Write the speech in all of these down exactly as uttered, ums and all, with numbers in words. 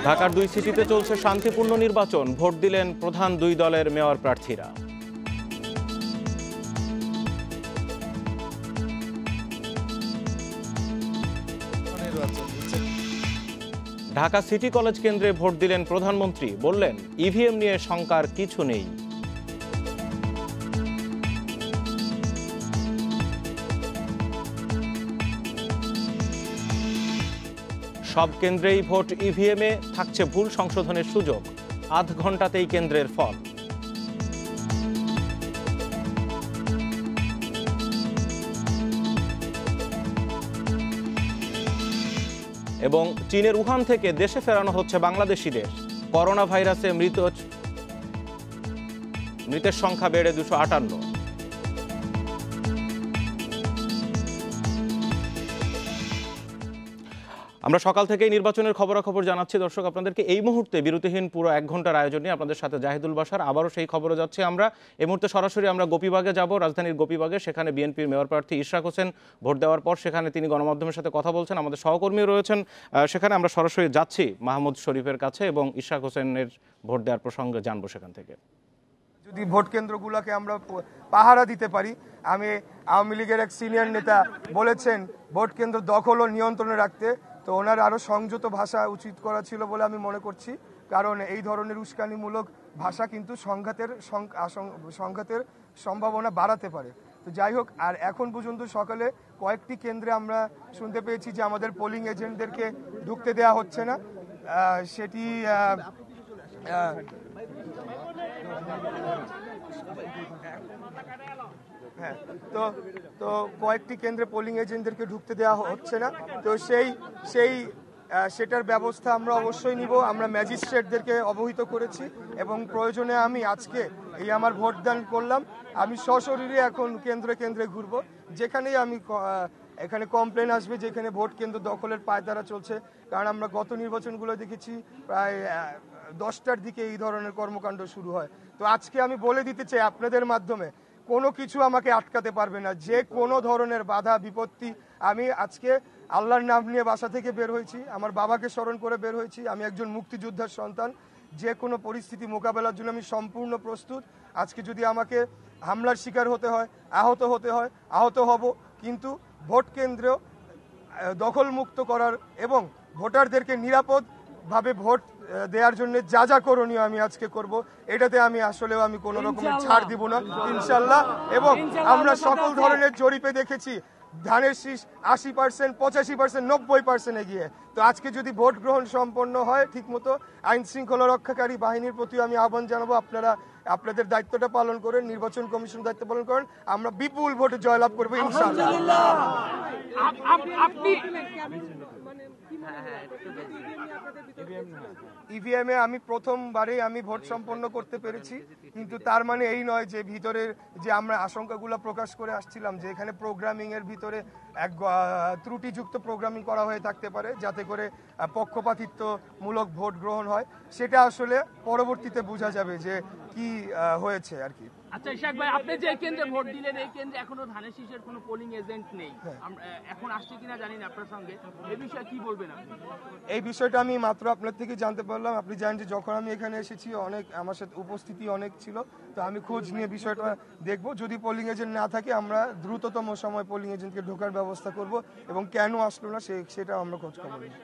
ঢাকার দুই সিটিতে চলছে শান্তিপূর্ণ নির্বাচন, ভোট দিলেন প্রধান দুই দলের মেয়র প্রার্থীরা। ঢাকা সিটি কলেজ কেন্দ্রে ভোট দিলেন প্রধানমন্ত্রী, বললেন ইভিএম নিয়ে শঙ্কার কিছু নেই। সব কেন্দ্রেই ভোট ইভিএমে, থাকছে ভুল সংশোধনের সুযোগ, আধ ঘন্টাতেই কেন্দ্রের ফল। এবং চীনের উহান থেকে দেশে ফেরানো হচ্ছে বাংলাদেশিদের। করোনা ভাইরাসে মৃত মৃতের সংখ্যা বেড়ে দুশো আটান্ন। আমরা সকাল থেকেই নির্বাচনের খবরাখবর জানাচ্ছি দর্শক আপনাদেরকে। এই মুহূর্তে বিরতিহীন পুরো এক ঘন্টার আয়োজন নিয়ে আপনাদের সাথে জাহিদুল বাশার। আবারও সেই খবরে যাচ্ছি আমরা। এই মুহূর্তে সরাসরি আমরা গোপীবাগে যাব, রাজধানীর গোপীবাগে। সেখানে বিএনপির মেয়র প্রার্থী ইশরাক হোসেন ভোট দেওয়ার পর সেখানে তিনি গণমাধ্যমের সাথে কথা বলছেন। আমাদের সহকর্মীও রয়েছেন সেখানে। আমরা সরাসরি যাচ্ছি মাহমুদ শরীফের কাছে এবং ইশরাক হোসেনের ভোট দেওয়ার প্রসঙ্গে জানবো সেখান থেকে। যদি ভোট কেন্দ্রগুলোকে আমরা পাহারা দিতে পারি, আমি আওয়ামী লীগের এক সিনিয়র নেতা বলেছেন ভোট কেন্দ্র দখল ও নিয়ন্ত্রণে রাখতে, তো ওনার আরও সংযত ভাষা উচিত করা ছিল বলে আমি মনে করছি। কারণ এই ধরনের উস্কানিমূলক ভাষা কিন্তু সংঘাতের সংঘাতের সম্ভাবনা বাড়াতে পারে। তো যাই হোক, আর এখন পর্যন্ত সকালে কয়েকটি কেন্দ্রে আমরা শুনতে পেয়েছি যে আমাদের পোলিং এজেন্টদেরকে ঢুকতে দেওয়া হচ্ছে না। সেটি হ্যাঁ তো তো কয়েকটি কেন্দ্রে পোলিং এজেন্টদেরকে ঢুকতে দেওয়া হচ্ছে না। তো সেই সেই সেটার ব্যবস্থা আমরা অবশ্যই নিব। আমরা ম্যাজিস্ট্রেটদেরকে অবহিত করেছি এবং প্রয়োজনে আমি আজকে এই আমার ভোটদান করলাম, আমি সশরীরে এখন কেন্দ্রে কেন্দ্রে ঘুরব, যেখানেই আমি এখানে কমপ্লেন আসবে যেখানে ভোট কেন্দ্র দখলের পায়তারা চলছে। কারণ আমরা গত নির্বাচনগুলো দেখেছি প্রায় দশটার দিকে এই ধরনের কর্মকাণ্ড শুরু হয়। তো আজকে আমি বলে দিতে চাই আপনাদের মাধ্যমে, কোনো কিছু আমাকে আটকাতে পারবে না। যে কোনো ধরনের বাধা বিপত্তি, আমি আজকে আল্লাহর নাম নিয়ে বাসা থেকে বের হয়েছি, আমার বাবাকে স্মরণ করে বের হয়েছি। আমি একজন মুক্তিযোদ্ধার সন্তান, যে কোনো পরিস্থিতি মোকাবেলার জন্য আমি সম্পূর্ণ প্রস্তুত। আজকে যদি আমাকে হামলার শিকার হতে হয়, আহত হতে হয়, আহত হব, কিন্তু ভোট কেন্দ্র দখলমুক্ত করার এবং ভোটারদেরকে নিরাপদভাবে ভোট দেওয়ার জন্য যা যা করণীয় আমি আজকে করব, এটাতে আমি আসলেও আমি কোনো রকমের ছাড় দিব না ইনশাল্লাহ। এবং আমরা সকল ধরনের জরিপে দেখেছি ধানের শীষ আশি পার্সেন্ট, পঁচাশি পার্সেন্ট, নব্বই পার্সেন্ট এগিয়ে। তো আজকে যদি ভোট গ্রহণ সম্পন্ন হয় ঠিকমতো, আইন শৃঙ্খলা রক্ষাকারী বাহিনীর প্রতি আমি আহ্বান জানাবো, আপনারা আপনাদের দায়িত্বটা পালন করেন, নির্বাচন কমিশন দায়িত্ব পালন করেন, আমরা বিপুল ভোটে জয়লাভ করবো ইনশাআল্লাহ। ইভিএমে আমি প্রথমবারেই আমি ভোট সম্পন্ন করতে পেরেছি, কিন্তু তার মানে এই নয় যে ভিতরের যে আমরা আশঙ্কাগুলো প্রকাশ করে আসছিলাম যে এখানে প্রোগ্রামিং এর ভিতরে এক ত্রুটিযুক্ত প্রোগ্রামিং করা হয়ে থাকতে পারে যাতে করে পক্ষপাতিত্বমূলক ভোট গ্রহণ হয়, সেটা আসলে পরবর্তীতে বোঝা যাবে যে কি হয়েছে আর কি। আচ্ছা ইশাক ভাই, আপনি যে কেন্দ্রে ভোট দিলেন এই কেন্দ্রে এখনো ধানের শীষের কোনো পোলিং এজেন্ট নেই, এখন আসছে কিনা জানি না আপনার সঙ্গে, এই বিষয়ে কি বলবেন আপনি? এই বিষয়টা আমি মাত্র আপনার থেকে জানতে পারলাম। আপনি জানেন যে যখন আমি এখানে এসেছি অনেক আমার সাথে উপস্থিতি অনেক ছিল, তো আমি খোঁজ নিয়ে বিষয়টা দেখব। যদি পোলিং এজেন্ট না থাকে আমরা দ্রুততম সময় পোলিং এজেন্টকে ঢোকার ব্যবস্থা করব এবং কেন আসলো না সেটা আমরা খোঁজ খবর নিই।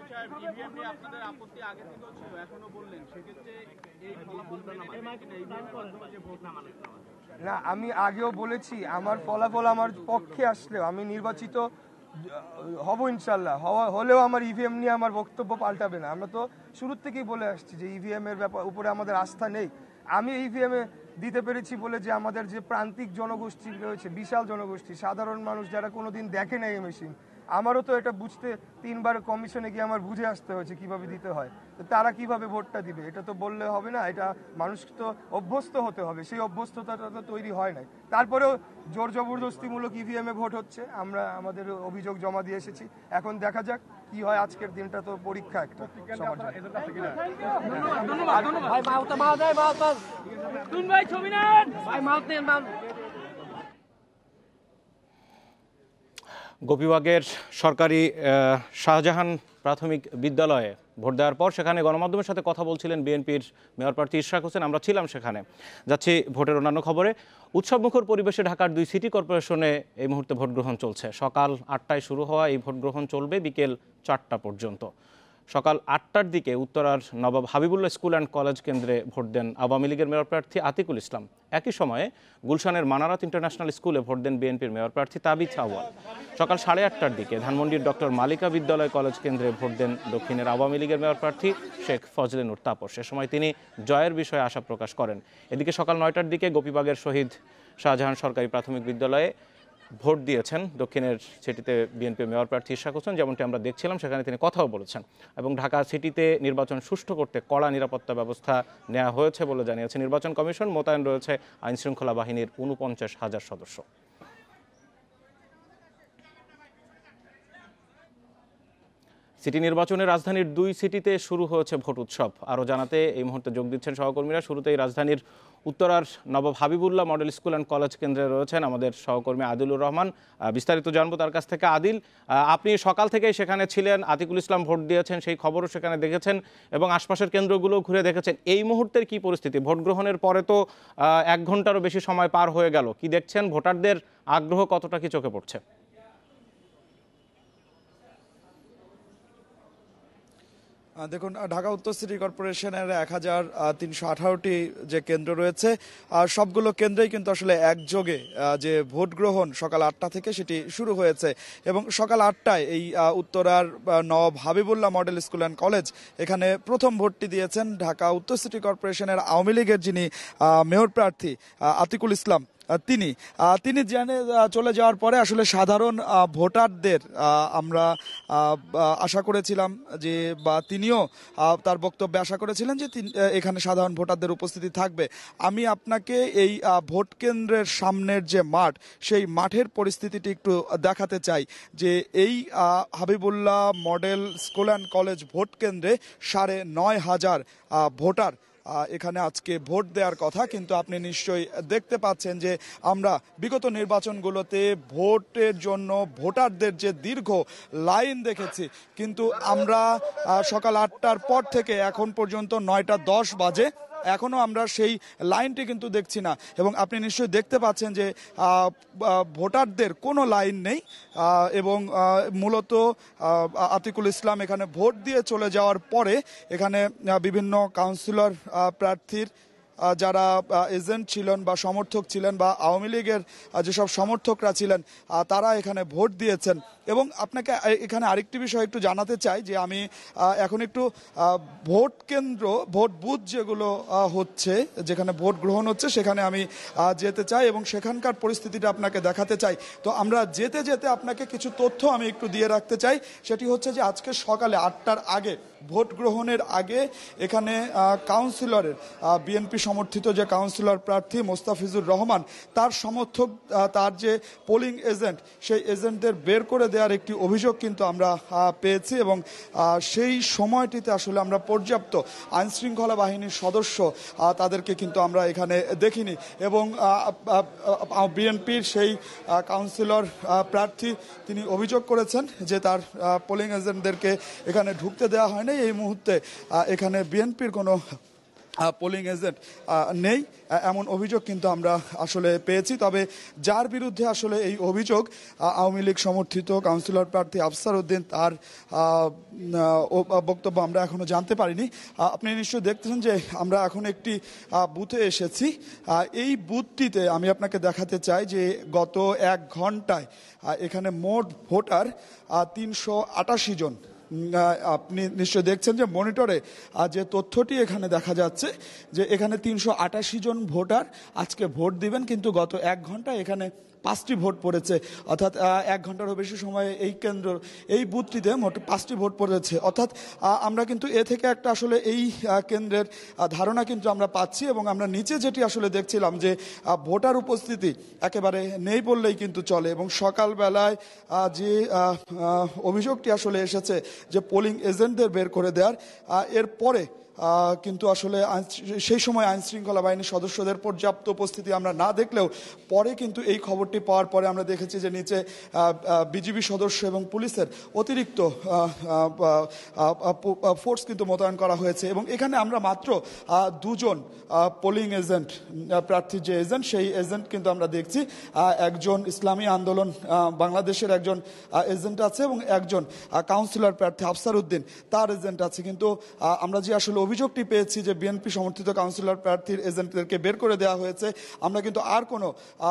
না, আমি আগেও বলেছি আমার ফলাফল আমার পক্ষে আসলেও আমি নির্বাচিত হব ইনশাল্লাহ, হলেও আমার ইভিএম নিয়ে আমার বক্তব্য পাল্টাবে না। আমরা তো শুরুর থেকেই বলে আসছি যে ইভিএম এর ব্যাপার উপরে আমাদের আস্থা নেই। আমি ইভিএম এ দিতে পেরেছি বলে যে আমাদের যে প্রান্তিক জনগোষ্ঠী রয়েছে, বিশাল জনগোষ্ঠী, সাধারণ মানুষ যারা কোনোদিন দেখে না এই মেশিন, আমারও তো এটা বুঝতে তিনবার কমিশনে গিয়ে আমার বুঝে আসতে হয়েছে কিভাবে দিতে হয়। তো তারা কিভাবে ভোটটা দিবে এটা তো বললে হবে না, এটা মানুষ তো অভ্যস্ত হতে হবে, সেই অভ্যস্ততাটা তো তৈরি হয় নাই। তারপরেও জোর জবরদস্তিমূলক ইভিএম এ ভোট হচ্ছে, আমরা আমাদের অভিযোগ জমা দিয়ে এসেছি, এখন দেখা যাক কি হয়। আজকের দিনটা তো পরীক্ষা একটা সবার জন্য। গোপীবাগের সরকারি শাহজাহান প্রাথমিক বিদ্যালয়ে ভোট দেওয়ার পর সেখানে গণমাধ্যমের সাথে কথা বলছিলেন বিএনপির মেয়র প্রার্থী ইশরাক হোসেন। আমরা ছিলাম সেখানে। যাচ্ছি ভোটের অন্যান্য খবরে। উৎসবমুখর পরিবেশে ঢাকার দুই সিটি কর্পোরেশনে এই মুহূর্তে ভোট গ্রহণ চলছে। সকাল আটটায় শুরু হওয়া এই ভোট গ্রহণ চলবে বিকেল চারটা পর্যন্ত। সকাল আটটার দিকে উত্তরার Nawab Habibullah school and college কেন্দ্রে ভোট দেন আওয়ামী লীগের মেয়র প্রার্থী আতিকুল ইসলাম। একই সময়ে গুলশানের মানারাত ইন্টারন্যাশনাল স্কুলে ভোট দেন বিএনপির মেয়র প্রার্থী তাবিথ আউয়াল। সকাল সাড়ে আটটার দিকে ধানমন্ডির ডক্টর মালিকা বিদ্যালয় কলেজ কেন্দ্রে ভোট দেন দক্ষিণের আওয়ামী লীগের মেয়র প্রার্থী শেখ ফজলে নূর তাপস। সে সময় তিনি জয়ের বিষয়ে আশা প্রকাশ করেন। এদিকে সকাল নয়টার দিকে গোপীবাগের শহীদ শাহজাহান সরকারি প্রাথমিক বিদ্যালয়ে ভোট দিয়েছেন দক্ষিণের সিটিতে বিএনপির মেয়র প্রার্থী ইশরাক হোসেন। যেমনটি আমরা দেখছিলাম সেখানে তিনি কথাও বলেছেন এবং ঢাকা সিটিতে নির্বাচন সুষ্ঠু করতে কড়া নিরাপত্তা ব্যবস্থা নেওয়া হয়েছে বলে জানিয়েছে নির্বাচন কমিশন। মোতায়েন রয়েছে আইনশৃঙ্খলা বাহিনীর উনপঞ্চাশ হাজার সদস্য। সিটি নির্বাচনে রাজধানীর দুই সিটিতে শুরু হয়েছে ভোট উৎসব। আরও জানাতে এই মুহূর্তে যোগ দিচ্ছেন সহকর্মীরা। শুরুতেই রাজধানীর উত্তরার Nawab Habibullah model school and college কেন্দ্রে রয়েছেন আমাদের সহকর্মী আদিলুর রহমান। বিস্তারিত জানবো তার কাছ থেকে। আদিল, আপনি সকাল থেকেই সেখানে ছিলেন, আতিকুল ইসলাম ভোট দিয়েছেন, সেই খবরও সেখানে দেখেছেন এবং আশপাশের কেন্দ্রগুলো ঘুরে দেখেছেন। এই মুহূর্তের কি পরিস্থিতি? ভোট গ্রহণের পরে তো এক ঘন্টারও বেশি সময় পার হয়ে গেল। কি দেখছেন? ভোটারদের আগ্রহ কতটা কি চোখে পড়ছে? দেখুন, ঢাকা উত্তর সিটি কর্পোরেশনের এক হাজার তিনশো আঠারোটি যে কেন্দ্র রয়েছে আর সবগুলো কেন্দ্রেই কিন্তু আসলে একযোগে যে ভোট গ্রহণ সকাল আটটা থেকে সেটি শুরু হয়েছে এবং সকাল আটটায় এই উত্তরার Nawab Habibullah model school and college এখানে প্রথম ভোটটি দিয়েছেন ঢাকা উত্তর সিটি কর্পোরেশনের আওয়ামী লীগের যিনি মেয়র প্রার্থী আতিকুল ইসলাম তিনি তিনি জেনে চলে যাওয়ার পরে আসলে সাধারণ ভোটারদের আমরা আশা করেছিলাম যে বা তিনিও তার বক্তব্যে আশা করেছিলেন যে এখানে সাধারণ ভোটারদের উপস্থিতি থাকবে। আমি আপনাকে এই ভোট কেন্দ্রের সামনের যে মাঠ সেই মাঠের পরিস্থিতিটি একটু দেখাতে চাই যে এই Habibullah model school and college ভোট কেন্দ্রে সাড়ে নয় হাজার ভোটার এখানে আজকে ভোট দেওয়ার কথা। কিন্তু আপনি নিশ্চয়ই দেখতে পাচ্ছেন যে আমরা বিগত নির্বাচনগুলোতে ভোটের জন্য ভোটারদের যে দীর্ঘ লাইন দেখেছি, কিন্তু আমরা সকাল আটটার পর থেকে এখন পর্যন্ত নয়টা দশ বাজে এখনো আমরা সেই লাইনটি কিন্তু দেখছি না এবং আপনি নিশ্চয়ই দেখতে পাচ্ছেন যে ভোটারদের কোনো লাইন নেই এবং মূলত আতিকুল ইসলাম এখানে ভোট দিয়ে চলে যাওয়ার পরে এখানে বিভিন্ন কাউন্সিলর প্রার্থীর যারা এজেন্ট ছিলেন বা সমর্থক ছিলেন বা আওয়ামী লীগের যেসব সমর্থকরা ছিলেন তারা এখানে ভোট দিয়েছেন। এবং আপনাকে এখানে আরেকটি বিষয় একটু জানাতে চাই যে আমি এখন একটু ভোট কেন্দ্র ভোট বুথ যেগুলো হচ্ছে যেখানে ভোট গ্রহণ হচ্ছে সেখানে আমি যেতে চাই এবং সেখানকার পরিস্থিতিটা আপনাকে দেখাতে চাই। তো আমরা যেতে যেতে আপনাকে কিছু তথ্য আমি একটু দিয়ে রাখতে চাই। সেটি হচ্ছে যে আজকে সকালে আটটার আগে ভোট গ্রহণের আগে এখানে কাউন্সিলরের বিএনপি সমর্থিত যে কাউন্সিলর প্রার্থী মোস্তাফিজুর রহমান তার সমর্থক তার যে পোলিং এজেন্ট সেই এজেন্টদের বের করে দেওয়ার একটি অভিযোগ কিন্তু আমরা পেয়েছি এবং সেই সময়টিতে আসলে আমরা পর্যাপ্ত আইনশৃঙ্খলা বাহিনীর সদস্য তাদেরকে কিন্তু আমরা এখানে দেখিনি এবং বিএনপির সেই কাউন্সিলর প্রার্থী তিনি অভিযোগ করেছেন যে তার পোলিং এজেন্টদেরকে এখানে ঢুকতে দেওয়া হয়নি। এই মুহূর্তে এখানে বিএনপির কোনো পোলিং এজেন্ট নেই এমন অভিযোগ কিন্তু আমরা আসলে পেয়েছি। তবে যার বিরুদ্ধে আসলে এই অভিযোগ আওয়ামী লীগ সমর্থিত কাউন্সিলর প্রার্থী আফসার উদ্দিন তার বক্তব্য আমরা এখনো জানতে পারিনি। আপনি নিশ্চয়ই দেখতেছেন যে আমরা এখন একটি বুথে এসেছি। এই বুথটিতে আমি আপনাকে দেখাতে চাই যে গত এক ঘন্টায় এখানে মোট ভোটার তিনশো আটাশি জন। আপনি নিশ্চয় দেখছেন যে মনিটরে যে তথ্যটি এখানে দেখা যাচ্ছে যে এখানে তিনশো আটাশি জন ভোটার আজকে ভোট দিবেন, কিন্তু গত এক ঘন্টা এখানে পাঁচটি ভোট পড়েছে, অর্থাৎ এক ঘন্টারও বেশি সময়ে এই কেন্দ্র এই বুথটিতে মোট পাঁচটি ভোট পড়েছে। অর্থাৎ আমরা কিন্তু এ থেকে একটা আসলে এই কেন্দ্রের ধারণা কিন্তু আমরা পাচ্ছি এবং আমরা নিচে যেটি আসলে দেখছিলাম যে ভোটার উপস্থিতি একেবারে নেই বললেই কিন্তু চলে। এবং সকালবেলায় যে অভিযোগটি আসলে এসেছে যে পোলিং এজেন্টদের বের করে দেওয়ার, এরপরে আহ, কিন্তু আসলে আইন- সেই সময় আইন শৃঙ্খলা বাহিনীর সদস্যদের পর্যাপ্ত উপস্থিতি আমরা না দেখলেও পরে কিন্তু এই খবরটি পাওয়ার পরে আমরা দেখেছি যে নিচে বিজিবি সদস্য এবং পুলিশের অতিরিক্ত ফোর্স কিন্তু মোতায়েন করা হয়েছে এবং এখানে আমরা মাত্র আহ, দুজন পোলিং এজেন্ট প্রার্থীর যে এজেন্ট সেই এজেন্ট কিন্তু আমরা দেখছি। আহ, একজন ইসলামী আন্দোলন আহ, বাংলাদেশের একজন এজেন্ট আছে এবং একজন কাউন্সিলর প্রার্থী আফসার উদ্দিন তার এজেন্ট আছে। কিন্তু আহ, আমরা যে আসলে অভিযোগটি পেয়েছি যে বিএনপি সমর্থিত কাউন্সিলর প্রার্থীর এজেন্টদেরকে বের করে দেওয়া হয়েছে, আমরা কিন্তু আর কোনো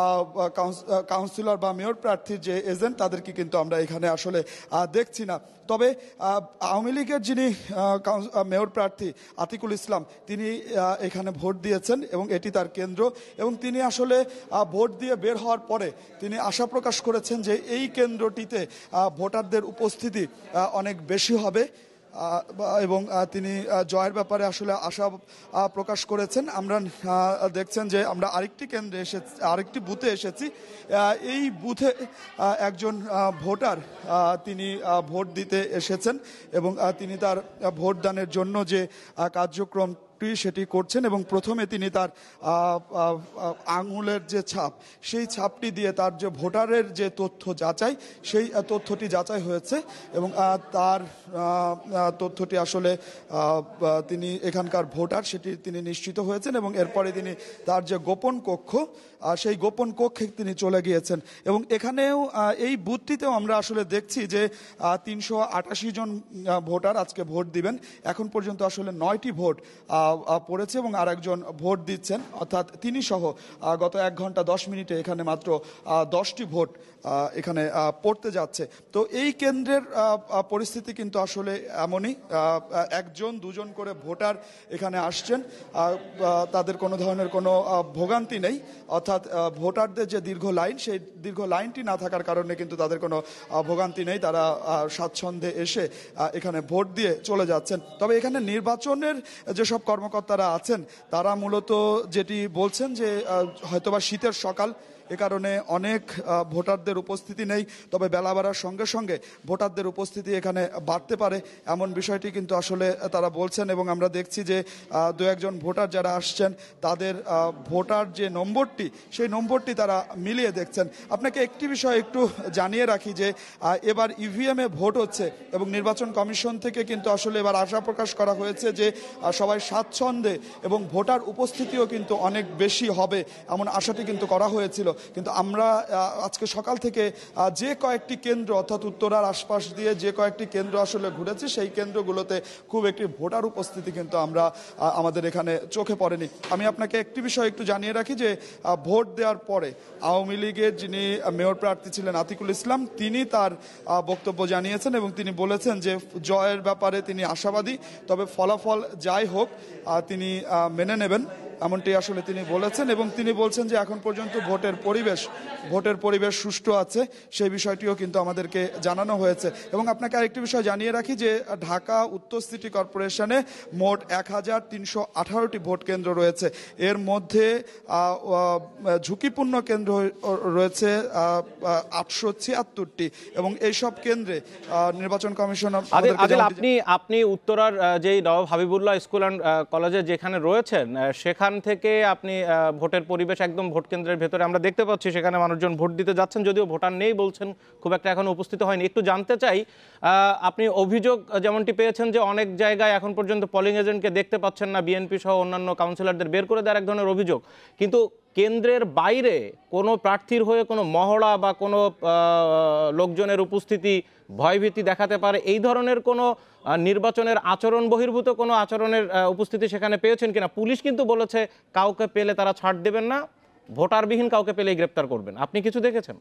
কাউন্সিলর বা মেয়র প্রার্থীর যে এজেন্ট তাদেরকে কিন্তু আমরা এখানে আসলে আহ, দেখছি না। তবে আহ, আওয়ামী লীগের যিনি আহ, কাউন্স- আহ, মেয়র প্রার্থী আতিকুল ইসলাম তিনি আহ, এখানে ভোট দিয়েছেন এবং এটি তার কেন্দ্র এবং তিনি আসলে আহ, ভোট দিয়ে বের হওয়ার পরে তিনি আশা প্রকাশ করেছেন যে এই কেন্দ্রটিতে আহ, ভোটারদের উপস্থিতি আহ, অনেক বেশি হবে আহ, এবং আহ, তিনি আহ, জয়ের ব্যাপারে আসলে আশা আহ, প্রকাশ করেছেন। আমরা আহ, দেখছেন যে আমরা আরেকটি কেন্দ্রে এসেছি, আরেকটি বুথে এসেছি। আহ, এই বুথে আহ, একজন আহ, ভোটার আহ, তিনি আহ, ভোট দিতে এসেছেন এবং আহ, তিনি তার আহ, ভোটদানের জন্য যে আহ, কার্যক্রম সেটি করছেন এবং প্রথমে তিনি তার আহ, আহ, আঙুলের যে ছাপ সেই ছাপটি দিয়ে তার যে ভোটারের যে তথ্য যাচাই সেই আহ, তথ্যটি যাচাই হয়েছে এবং আহ, তার আহ, আহ, তথ্যটি আসলে আহ, আহ, তিনি এখানকার ভোটার সেটি তিনি নিশ্চিত হয়েছেন এবং এরপরে তিনি তার যে গোপন কক্ষ আহ, সেই গোপন কক্ষে তিনি চলে গিয়েছেন এবং এখানেও আহ, এই বুথটিতেও আমরা আসলে দেখছি যে তিনশো আটাশি জন আহ, ভোটার আজকে ভোট দিবেন। এখন পর্যন্ত আসলে নয়টি ভোট আহ, আহ, পড়েছে এবং আরেকজন ভোট দিচ্ছেন, অর্থাৎ তিনি সহ আহ, গত এক ঘন্টা দশ মিনিটে এখানে মাত্র আহ, দশটি ভোট আহ, এখানে আহ, পড়তে যাচ্ছে। তো এই কেন্দ্রের আহ, আহ, পরিস্থিতি কিন্তু আসলে এমনই, আহ, একজন দুজন করে ভোটার এখানে আসছেন, আহ, আহ, তাদের কোনো ধরনের কোনো আহ, ভোগান্তি নেই, অর্থাৎ আহ, ভোটারদের যে দীর্ঘ লাইন সেই দীর্ঘ লাইনটি না থাকার কারণে কিন্তু তাদের কোনো আহ, ভোগান্তি নেই, তারা আহ, স্বাচ্ছন্দ্যে এসে আহ, এখানে ভোট দিয়ে চলে যাচ্ছেন। তবে এখানে নির্বাচনের যেসব কর্মকর্তারা আছেন তারা মূলত যেটি বলছেন যে আহ, হয়তোবা শীতের সকাল, এ কারণে অনেক আহ, ভোটারদের উপস্থিতি নেই, তবে বেলা বাড়ার সঙ্গে সঙ্গে ভোটারদের উপস্থিতি এখানে বাড়তে পারে এমন বিষয়টি কিন্তু আসলে তারা বলছেন এবং আমরা দেখছি যে আহ, দু একজন ভোটার যারা আসছেন তাদের আহ, ভোটার যে নম্বরটি সেই নম্বরটি তারা মিলিয়ে দেখছেন। আপনাকে একটি বিষয় একটু জানিয়ে রাখি যে আহ, এবার ইভিএমে ভোট হচ্ছে এবং নির্বাচন কমিশন থেকে কিন্তু আসলে এবার আশা প্রকাশ করা হয়েছে যে আহ, সবাই স্বাচ্ছন্দ্যে এবং ভোটার উপস্থিতিও কিন্তু অনেক বেশি হবে এমন আশাটি কিন্তু করা হয়েছিল। কিন্তু আমরা আহ, আজকে সকাল থেকে আহ, যে কয়েকটি কেন্দ্র অর্থাৎ উত্তরার আশপাশ দিয়ে যে কয়েকটি কেন্দ্র আসলে ঘুরেছি সেই কেন্দ্রগুলোতে খুব একটি ভোটার উপস্থিতি কিন্তু আমরা আহ, আমাদের এখানে চোখে পড়েনি। আমি আপনাকে একটি বিষয় একটু জানিয়ে রাখি যে আহ, ভোট দেওয়ার পরে আওয়ামী লীগের যিনি মেয়র প্রার্থী ছিলেন আতিকুল ইসলাম তিনি তার আহ, বক্তব্য জানিয়েছেন এবং তিনি বলেছেন যে জয়ের ব্যাপারে তিনি আশাবাদী, তবে ফলাফল যাই হোক আহ, তিনি আহ, মেনে নেবেন এমনটি আসলে তিনি বলেছেন এবং তিনি বলছেন যে এখন পর্যন্ত ভোটের পরিবেশ ভোটের পরিবেশ সুষ্ঠু আছে, সেই বিষয়টিও কিন্তু আমাদেরকে জানানো হয়েছে। এবং আপনাকে আরেকটি বিষয় জানিয়ে রাখি যে ঢাকা উত্তর সিটি কর্পোরেশনে মোট এক হাজার তিনশো আঠারোটি ভোট কেন্দ্র রয়েছে, এর মধ্যে ঝুঁকিপূর্ণ কেন্দ্র রয়েছে আটশো ছিয়াত্তরটি এবং এইসব কেন্দ্রে নির্বাচন কমিশন আদিল, আপনি আপনি উত্তরার যেই নবাব হাবিবুল্লাহ স্কুল অ্যান্ড কলেজে যেখানে রয়েছেন সেখান থেকে আপনি ভোটের পরিবেশ একদম ভোট কেন্দ্রের ভেতরে আমরা দেখতে পাচ্ছি, সেখানে মানুষজন ভোট দিতে যাচ্ছেন, যদিও ভোটার নেই বলছেন, খুব একটা এখন উপস্থিত হয়নি। একটু জানতে চাই, আপনি অভিযোগ যেমনটি পেয়েছেন যে অনেক জায়গায় এখন পর্যন্ত পোলিং এজেন্টকে দেখতে পাচ্ছেন না, বিএনপি সহ অন্যান্য কাউন্সিলরদের বের করে দেওয়ার এক ধরনের অভিযোগ, কিন্তু কেন্দ্রের বাইরে কোনো প্রার্থীর হয়ে কোনো মহড়া বা কোনো লোকজনের উপস্থিতি ভয়ভীতি দেখাতে পারে এই ধরনের কোনো নির্বাচনের আচরণ বহির্ভূত কোনো আচরণের উপস্থিতি সেখানে পেয়েছেন কিনা? পুলিশ কিন্তু বলেছে কাউকে পেলে তারা ছাড় দেবেন না, ভোটারবিহীন কাউকে পেলেই গ্রেপ্তার করবেন। আপনি কিছু দেখেছেন?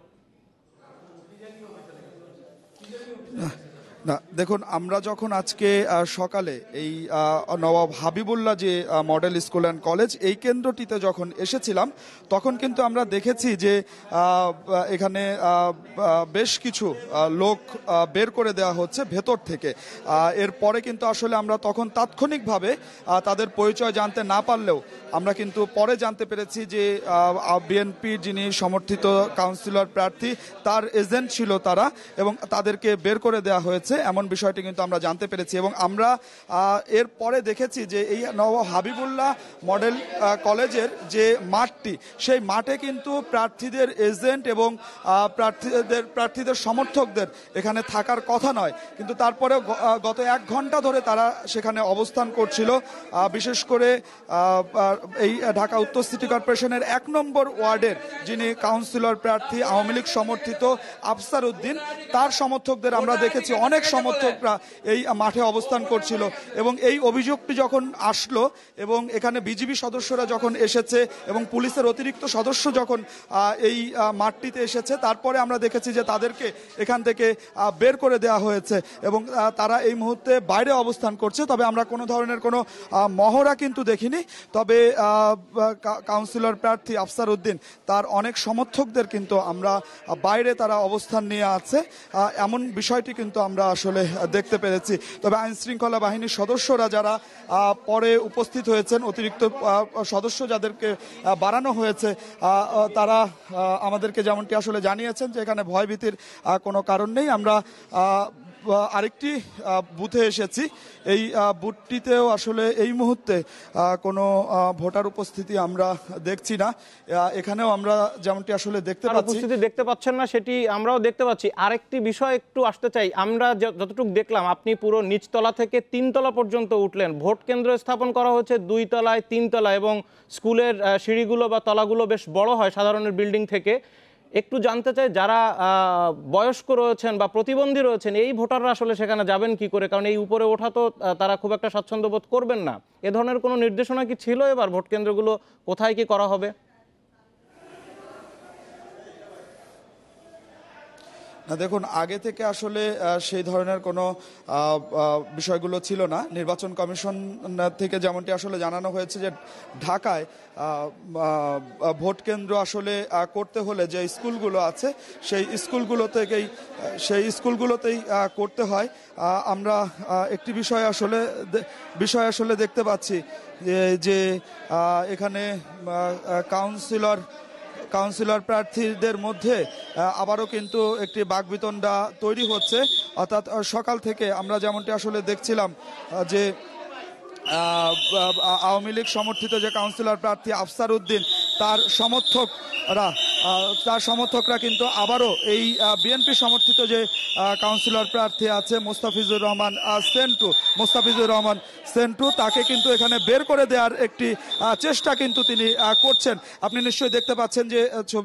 না, দেখুন, আমরা যখন আজকে সকালে এই নবাব হাবিবুল্লাহ যে মডেল স্কুল অ্যান্ড কলেজ এই কেন্দ্রটিতে যখন এসেছিলাম তখন কিন্তু আমরা দেখেছি যে এখানে বেশ কিছু লোক বের করে দেওয়া হচ্ছে ভেতর থেকে। এরপরে কিন্তু আসলে আমরা তখন তাৎক্ষণিকভাবে তাদের পরিচয় জানতে না পারলেও আমরা কিন্তু পরে জানতে পেরেছি যে বিএনপির যিনি সমর্থিত কাউন্সিলর প্রার্থী তার এজেন্ট ছিল তারা এবং তাদেরকে বের করে দেওয়া হয়েছে এমন বিষয়টি কিন্তু আমরা জানতে পেরেছি। এবং আমরা এর পরে দেখেছি যে এই নবাব হাবিবুল্লাহ মডেল কলেজের যে মাঠটি, সেই মাঠে কিন্তু প্রার্থীদের এজেন্ট এবং প্রার্থীদের প্রার্থীদের সমর্থকদের এখানে থাকার কথা নয়, কিন্তু তারপরে গত এক ঘন্টা ধরে তারা সেখানে অবস্থান করছিল। বিশেষ করে এই ঢাকা উত্তর সিটি কর্পোরেশনের এক নম্বর ওয়ার্ডের যিনি কাউন্সিলর প্রার্থী আওয়ামী লীগ সমর্থিত আফসার উদ্দিন, তার সমর্থকদের আমরা দেখেছি অনেক সমর্থকরা এই মাঠে অবস্থান করছিল। এবং এই অভিযোগটি যখন আসলো এবং এখানে বিজিবি সদস্যরা যখন এসেছে এবং পুলিশের অতিরিক্ত সদস্য যখন এই মাঠটিতে এসেছে, তারপরে আমরা দেখেছি যে তাদেরকে এখান থেকে বের করে দেওয়া হয়েছে এবং তারা এই মুহূর্তে বাইরে অবস্থান করছে। তবে আমরা কোনো ধরনের কোনো মহড়া কিন্তু দেখিনি। তবে কাউন্সিলর প্রার্থী আফসার উদ্দিন তার অনেক সমর্থকদের কিন্তু আমরা বাইরে তারা অবস্থান নিয়ে আছে, এমন বিষয়টি কিন্তু আমরা আসলে দেখতে পেরেছি। তবে আইন শৃঙ্খলা বাহিনীর সদস্যরা যারা পরে উপস্থিত হয়েছেন, অতিরিক্ত সদস্য যাদেরকে বাড়ানো হয়েছে, তারা আমাদেরকে যেমনটি আসলে জানিয়েছেন যে এখানে ভয়ভীতির কোনো কারণ নেই। আমরা আরেকটি বুথে এসেছি, এই বুথটিতেও আসলে এই মুহূর্তে কোনো ভোটার উপস্থিতি আমরা দেখছি না। এখানেও আমরা যেমনটি আসলে দেখতে পাচ্ছি, উপস্থিতি দেখতে পাচ্ছেন না সেটি আমরাও দেখতে পাচ্ছি। আরেকটি বিষয় একটু আসতে চাই, আমরা যতটুকু দেখলাম আপনি পুরো নিচতলা থেকে তিনতলা পর্যন্ত উঠলেন, ভোট কেন্দ্র স্থাপন করা হয়েছে দুই তলায় তিনতলা এবং স্কুলের সিঁড়িগুলো বা তলাগুলো বেশ বড় হয় সাধারণের বিল্ডিং থেকে। একটু জানতে চাই যারা বয়স্ক রয়েছেন বা প্রতিবন্ধী রয়েছেন এই ভোটাররা আসলে সেখানে যাবেন কি করে, কারণ এই উপরে ওঠা তো তারা খুব একটা স্বাচ্ছন্দ্য বোধ করবেন না। এ ধরনের কোনো নির্দেশনা কি ছিল এবার ভোট কেন্দ্রগুলো কোথায় কি করা হবে? না দেখুন, আগে থেকে আসলে সেই ধরনের কোনো বিষয়গুলো ছিল না। নির্বাচন কমিশন থেকে যেমনটি আসলে জানানো হয়েছে যে ঢাকায় ভোট কেন্দ্র আসলে করতে হলে যে স্কুলগুলো আছে সেই স্কুলগুলো থেকেই সেই স্কুলগুলোতেই করতে হয়। আমরা একটি বিষয় আসলে বিষয় আসলে দেখতে পাচ্ছি যে এখানে কাউন্সিলর কাউন্সিলর প্রার্থীদের মধ্যে আবারও কিন্তু একটি বাকবিতণ্ডা তৈরি হচ্ছে। অর্থাৎ সকাল থেকে আমরা যেমনটি আসলে দেখছিলাম যে আওয়ামী লীগ সমর্থিত যে কাউন্সিলর প্রার্থী আফসার উদ্দিন তার সমর্থকরা তার সমর্থকরা কিন্তু আবারও এই বিএনপি সমর্থিত যে কাউন্সিলর প্রার্থী আছে মোস্তাফিজুর রহমান সেন্টু মোস্তাফিজুর রহমান সেন্টু তাকে কিন্তু এখানে বের করে দেওয়ার একটি চেষ্টা কিন্তু তিনি করছেন। আপনি নিশ্চয়ই দেখতে পাচ্ছেন যে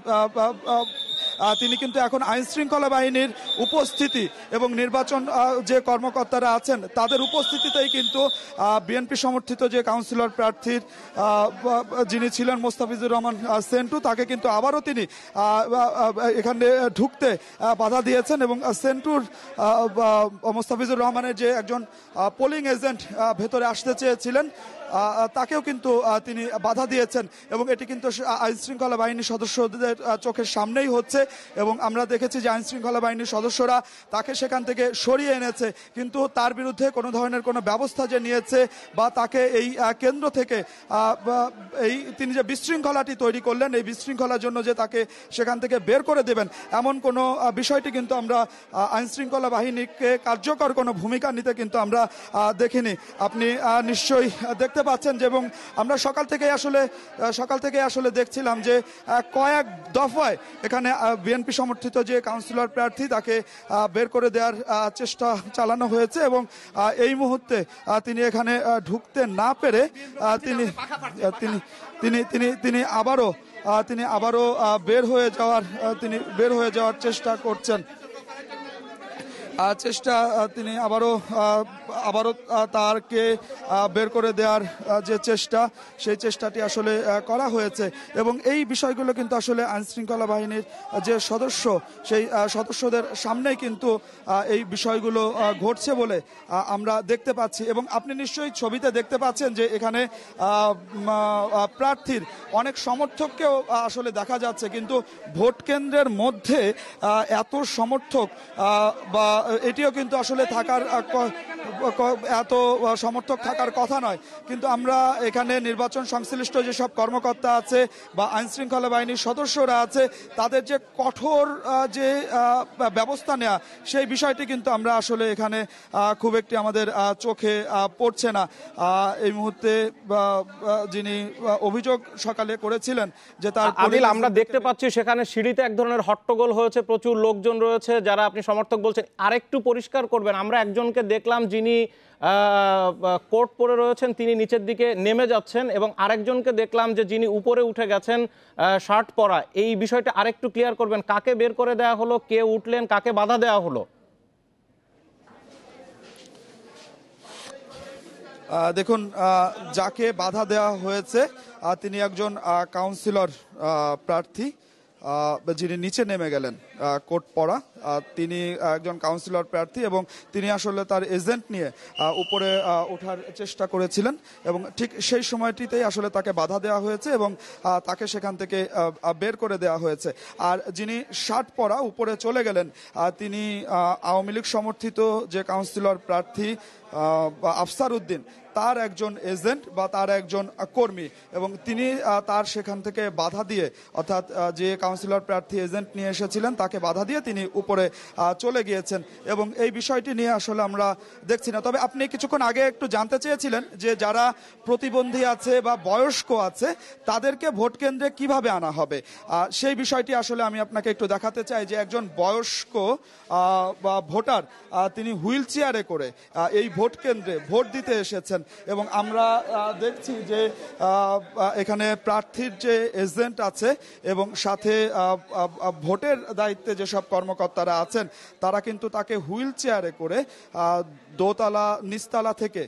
তিনি কিন্তু এখন আইন শৃঙ্খলা বাহিনীর উপস্থিতি এবং নির্বাচন যে কর্মকর্তারা আছেন তাদের উপস্থিতিতেই কিন্তু বিএনপি সমর্থিত যে কাউন্সিলর প্রার্থীর যিনি ছিলেন মোস্তাফিজুর রহমান সেন্টু তাকে কিন্তু আবারও তিনি এখানে ঢুকতে বাধা দিয়েছেন এবং সেন্টুর মোস্তাফিজুর রহমানের যে একজন পোলিং এজেন্ট ভেতরে আসতে চেয়েছিলেন তাকেও কিন্তু তিনি বাধা দিয়েছেন এবং এটি কিন্তু আইন শৃঙ্খলা বাহিনীর সদস্যদের চোখের সামনেই হচ্ছে এবং আমরা দেখেছি যে আইন শৃঙ্খলা বাহিনীর সদস্যরা তাকে সেখান থেকে সরিয়ে এনেছে, কিন্তু তার বিরুদ্ধে কোনো ধরনের কোনো ব্যবস্থা যে নিয়েছে বা তাকে এই কেন্দ্র থেকে এই তিনি যে বিশৃঙ্খলাটি তৈরি করলেন এই বিশৃঙ্খলার জন্য যে তাকে সেখান থেকে বের করে দেবেন এমন কোনো বিষয়টি কিন্তু আমরা আইন শৃঙ্খলা বাহিনীকে কার্যকর কোনো ভূমিকা নিতে কিন্তু আমরা দেখিনি। আপনি নিশ্চয়ই দেখতে পাচ্ছেন যে এবং আমরা সকাল থেকে আসলে সকাল থেকে আসলে দেখছিলাম যে কয়েক দফায় এখানে বিএনপি সমর্থিত যে কাউন্সিলর প্রার্থী তাকে বের করে দেওয়ার চেষ্টা চালানো হয়েছে এবং এই মুহূর্তে তিনি এখানে ঢুকতে না পেরে তিনি তিনি তিনি তিনি তিনি আবারও তিনি আবারও বের হয়ে যাওয়ার তিনি বের হয়ে যাওয়ার চেষ্টা করছেন চেষ্টা তিনি আবারও আবারও তারকে বের করে দেওয়ার যে চেষ্টা সেই চেষ্টাটি আসলে করা হয়েছে এবং এই বিষয়গুলো কিন্তু আসলে আইন শৃঙ্খলা বাহিনীর যে সদস্য সেই সদস্যদের সামনেই কিন্তু এই বিষয়গুলো ঘটছে বলে আমরা দেখতে পাচ্ছি এবং আপনি নিশ্চয়ই ছবিতে দেখতে পাচ্ছেন যে এখানে প্রার্থীর অনেক সমর্থককেও আসলে দেখা যাচ্ছে, কিন্তু ভোট কেন্দ্রের মধ্যে এত সমর্থক বা এটিও কিন্তু আসলে থাকার এত সমর্থক থাকার কথা নয়, কিন্তু আমরা এখানে নির্বাচন সংশ্লিষ্ট যেসব কর্মকর্তা আছে বা আইন শৃঙ্খলা বাহিনীর সদস্যরা আছে তাদের যে কঠোর যে ব্যবস্থা নেওয়া সেই বিষয়টি কিন্তু আমরা আসলে এখানে খুব একটি আমাদের চোখে পড়ছে না। এই মুহূর্তে যিনি অভিযোগ সকালে করেছিলেন যে তার আদিল, আমরা দেখতে পাচ্ছি সেখানে সিঁড়িতে এক ধরনের হট্টগোল হয়েছে, প্রচুর লোকজন রয়েছে যারা আপনি সমর্থক বলছেন। আরেকটু পরিষ্কার করবেন, আমরা একজনকে দেখলাম যিনি কোট পরে রয়েছেন তিনি নিচের দিকে নেমে যাচ্ছেন এবং আরেকজনকে দেখলাম যে যিনি উপরে উঠে গেছেন শার্ট পরা। এই বিষয়টা আরেকটু ক্লিয়ার করবেন, কাকে বের করে দেওয়া হলো, কে উঠলেন, কাকে বাধা দেওয়া হলো? দেখুন, যাকে বাধা দেওয়া হয়েছে তিনি একজন কাউন্সিলর প্রার্থী যিনি নিচে নেমে গেলেন কোট পরা। তিনি একজন কাউন্সিলর প্রার্থী এবং তিনি আসলে তার এজেন্ট নিয়ে উপরে ওঠার চেষ্টা করেছিলেন এবং ঠিক সেই সময়টিতেই আসলে তাকে বাধা দেওয়া হয়েছে এবং তাকে সেখান থেকে বের করে দেওয়া হয়েছে। আর যিনি শার্ট পরা উপরে চলে গেলেন তিনি আওয়ামী লীগ সমর্থিত যে কাউন্সিলর প্রার্থী আফসার উদ্দিন তার একজন এজেন্ট বা তার একজন কর্মী এবং তিনি তার সেখান থেকে বাধা দিয়ে, অর্থাৎ যে কাউন্সিলর প্রার্থী এজেন্ট নিয়ে এসেছিলেন তাকে বাধা দিয়ে তিনি উপরে চলে গিয়েছেন এবং এই বিষয়টি নিয়ে আসলে আমরা দেখছি না। তবে আপনি কিছুক্ষণ আগে একটু জানতে চেয়েছিলেন যে যারা প্রতিবন্ধী আছে বা বয়স্ক আছে তাদেরকে ভোট কেন্দ্রে কিভাবে আনা হবে, সেই বিষয়টি আসলে আমি আপনাকে একটু দেখাতে চাই যে একজন বয়স্ক বা ভোটার তিনি হুইল চেয়ারে করে এই ভোট কেন্দ্রে ভোট দিতে এসেছেন এবং আমরা দেখছি যে এখানে প্রার্থীর যে এজেন্ট আছে এবং সাথে ভোটের দায়িত্বে যেসব কর্মকর্তারা আছেন তারা কিন্তু তাকে হুইল চেয়ারে করে দোতলা নিচতলা থেকে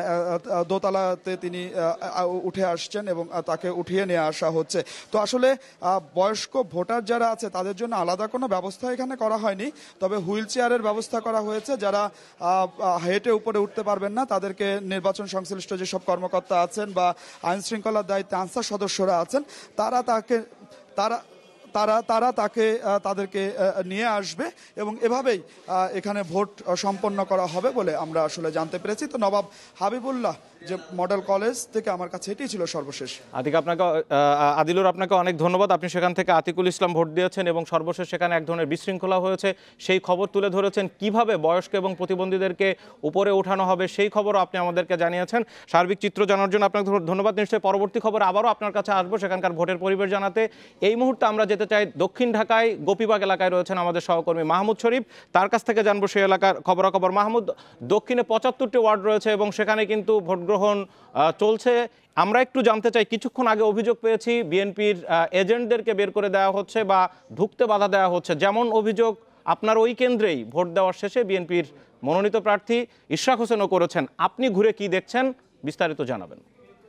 দোতলাতে তিনি উঠে আসছেন এবং তাকে উঠিয়ে নিয়ে আসা হচ্ছে। তো আসলে বয়স্ক ভোটার যারা আছে তাদের জন্য আলাদা কোনো ব্যবস্থা এখানে করা হয়নি, তবে হুইল চেয়ারের ব্যবস্থা করা হয়েছে। যারা হেঁটে উপরে উঠতে পারবেন না তাদেরকে নির্বাচন সংশ্লিষ্ট যেসব কর্মকর্তা আছেন বা আইন শৃঙ্খলার দায়িত্বে আনসার সদস্যরা আছেন তারা তাকে তারা তারা তারা তাকে তাদেরকে নিয়ে আসবে এবং এভাবেই এখানে ভোট সম্পন্ন করা হবে বলে আমরা আসলে জানতে পেরেছি। তো নবাব হাবিবুল্লাহ যে মডেল কলেজ থেকে আমার কাছে এটাই ছিল সর্বশেষ। আতিক, আপনাকে আদিলুর আপনাকে অনেক ধন্যবাদ। আপনি সেখান থেকে আতিকুল ইসলাম ভোট দিয়েছেন এবং সর্বশেষ সেখানে এক ধরনের বিশৃঙ্খলা হয়েছে সেই খবর তুলে ধরেছেন। কিভাবে বয়স্ক এবং প্রতিবন্ধীদেরকে উপরে ওঠানো হবে সেই খবরও আপনি আমাদেরকে জানিয়েছেন। সার্বিক চিত্র জানার জন্য আপনাকে ধন্যবাদ। নিশ্চয়ই পরবর্তী খবর আবারও আপনার কাছে আসবো সেখানকার ভোটের পরিবেশ জানাতে। এই মুহূর্তে আমরা যেতে চাই দক্ষিণ ঢাকায় গোপীবাগ এলাকায় রয়েছেন আমাদের সহকর্মী মাহমুদ শরীফ, তার কাছ থেকে জানবো সেই এলাকার খবরাখবর। মাহমুদ, দক্ষিণে পঁচাত্তরটি ওয়ার্ড রয়েছে এবং সেখানে কিন্তু ভোট গ্রহণ চলছে। আমরা একটু জানতে চাই, কিছুক্ষণ আগে অভিযোগ পেয়েছি বিএনপির এজেন্টদেরকে বের করে দেওয়া হচ্ছে বা ঢুকতে বাধা দেওয়া হচ্ছে, যেমন অভিযোগ আপনার ওই কেন্দ্রেই ভোট দেওয়ার শেষে বিএনপির মনোনীত প্রার্থী ইশরাক হোসেনও করেছেন। আপনি ঘুরে কি দেখছেন বিস্তারিত জানাবেন।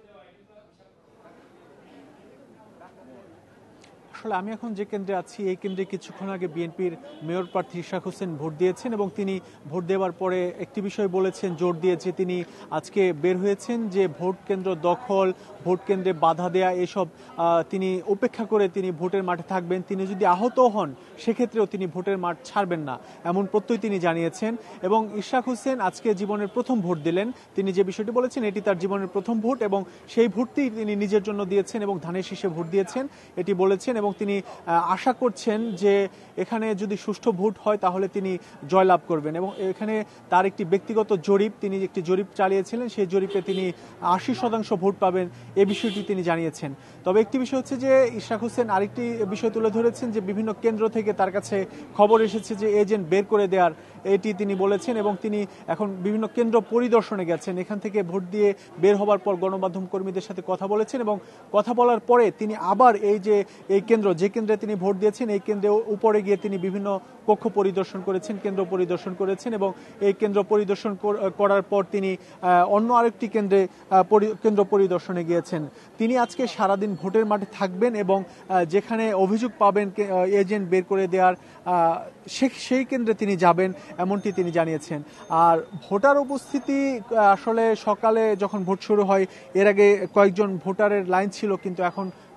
আসলে আমি এখন যে কেন্দ্রে আছি এই কেন্দ্রে কিছুক্ষণ আগে বিএনপির মেয়র প্রার্থী ইশরাক হোসেন ভোট দিয়েছেন এবং তিনি ভোট দেওয়ার পরে একটি বিষয় বলেছেন, জোর দিয়েছে তিনি আজকে বের হয়েছেন যে ভোট কেন্দ্র দখল, ভোট কেন্দ্রে বাধা দেয়া এসব তিনি উপেক্ষা করে তিনি ভোটের মাঠে থাকবেন। তিনি যদি আহত হন সেক্ষেত্রেও তিনি ভোটের মাঠ ছাড়বেন না, এমন প্রত্যয় তিনি জানিয়েছেন। এবং ইশরাক হোসেন আজকে জীবনের প্রথম ভোট দিলেন। তিনি যে বিষয়টি বলেছেন এটি তার জীবনের প্রথম ভোট এবং সেই ভোটটি তিনি নিজের জন্য দিয়েছেন এবং ধানের শীষে ভোট দিয়েছেন এটি বলেছেন এবং তিনি আশা করছেন যে এখানে যদি সুষ্ঠু ভোট হয় তাহলে তিনি জয়লাভ করবেন। এবং এখানে তার একটি ব্যক্তিগত জরিপ, তিনি একটি জরিপ চালিয়েছিলেন, সেই জরিপে তিনি আশি শতাংশ ভোট পাবেন এই বিষয়টি তিনি জানিয়েছেন। তবে একটি বিষয় হচ্ছে যে ইশরাক হোসেন আরেকটি বিষয় তুলে ধরেছেন যে বিভিন্ন কেন্দ্র থেকে তার কাছে খবর এসেছে যে এজেন্ট বের করে দেওয়ার, এটি তিনি বলেছেন এবং তিনি এখন বিভিন্ন কেন্দ্র পরিদর্শনে গেছেন। এখান থেকে ভোট দিয়ে বের হবার পর গণমাধ্যম কর্মীদের সাথে কথা বলেছেন এবং কথা বলার পরে তিনি আবার এই যে এই কেন্দ্র যে কেন্দ্রে তিনি ভোট দিয়েছেন এই কেন্দ্রে উপরে গিয়ে তিনি বিভিন্ন কক্ষ পরিদর্শন করেছেন, কেন্দ্র পরিদর্শন করেছেন এবং এই কেন্দ্র পরিদর্শন করার পর তিনি অন্য আরেকটি কেন্দ্রে কেন্দ্র পরিদর্শনে গিয়েছেন। তিনি আজকে সারাদিন ভোটের মাঠে থাকবেন এবং যেখানে অভিযোগ পাবেন এজেন্ট বের করে দেওয়ার সেই কেন্দ্রে তিনি যাবেন এমনটি তিনি জানিয়েছেন। আর ভোটার উপস্থিতি আসলে সকালে যখন ভোট শুরু হয় এর আগে কয়েকজন ভোটারের লাইন ছিল, কিন্তু এখন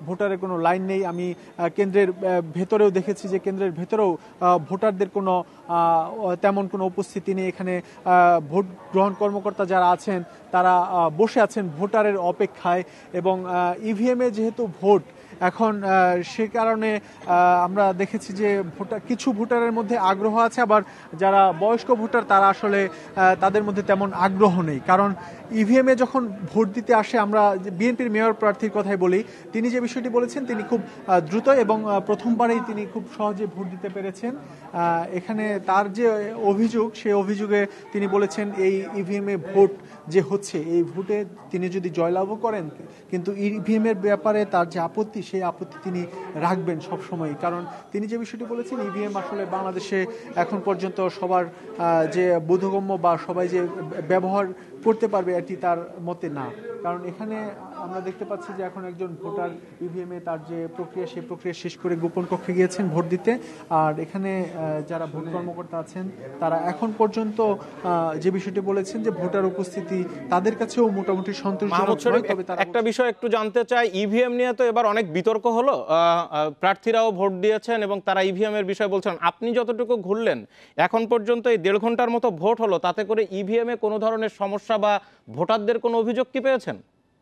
ভোটারের কোনো লাইন নেই। আমি কেন্দ্রের ভেতরেও দেখেছি যে কেন্দ্রের ভেতরেও ভোটারদের কোনো তেমন কোনো উপস্থিতি নেই। এখানে ভোট গ্রহণ কর্মকর্তা যারা আছেন তারা বসে আছেন ভোটারের অপেক্ষায়, এবং ইভিএমে যেহেতু ভোট এখন সে কারণে আমরা দেখেছি যে ভোটার কিছু ভোটারের মধ্যে আগ্রহ আছে, আবার যারা বয়স্ক ভোটার তারা আসলে তাদের মধ্যে তেমন আগ্রহ নেই। কারণ ইভিএমে যখন ভোট দিতে আসে, আমরা বিএনপির মেয়র প্রার্থীর কথাই বলি, তিনি যে বিষয়টি বলেছেন তিনি খুব দ্রুত এবং প্রথমবারেই তিনি খুব সহজে ভোট দিতে পেরেছেন। এখানে তার যে অভিযোগ, সেই অভিযোগে তিনি বলেছেন এই ইভিএমে ভোট যে হচ্ছে, এই ভোটে তিনি যদি জয়লাভও করেন কিন্তু ইভিএমের ব্যাপারে তার যে আপত্তি, সেই আপত্তি তিনি রাখবেন সবসময়। কারণ তিনি যে বিষয়টি বলেছেন, ইভিএম আসলে বাংলাদেশে এখন পর্যন্ত সবার যে বোধগম্য বা সবাই যে ব্যবহার করতে পারবে এটি তার মতে না। কারণ এখানে আমরা দেখতে পাচ্ছি যে এখন একজন ভোটার ইভিএমে তার যে প্রক্রিয়া, সেই প্রক্রিয়া শেষ করে গোপন কক্ষে গিয়েছেন ভোট দিতে। আর এখানে যারা ভোট কর্মকর্তা আছেন তারা এখন পর্যন্ত যে বিষয়টি বলেছেন যে ভোটার উপস্থিতি তাদের কাছেও মোটামুটি সন্তোষজনক। তবে একটা বিষয় একটু জানতে চাই, ইভিএম নিয়ে তো এবার অনেক বিতর্ক হলো, প্রার্থীরাও ভোট দিয়েছেন এবং তারা ইভিএম এর বিষয় বলছেন। আপনি যতটুকু ঘুরলেন এখন পর্যন্ত এই দেড় ঘন্টার মতো ভোট হলো, তাতে করে ইভিএম এ কোনো ধরনের সমস্যা বা ভোটারদের কোনো অভিযোগ কি পেয়েছেন?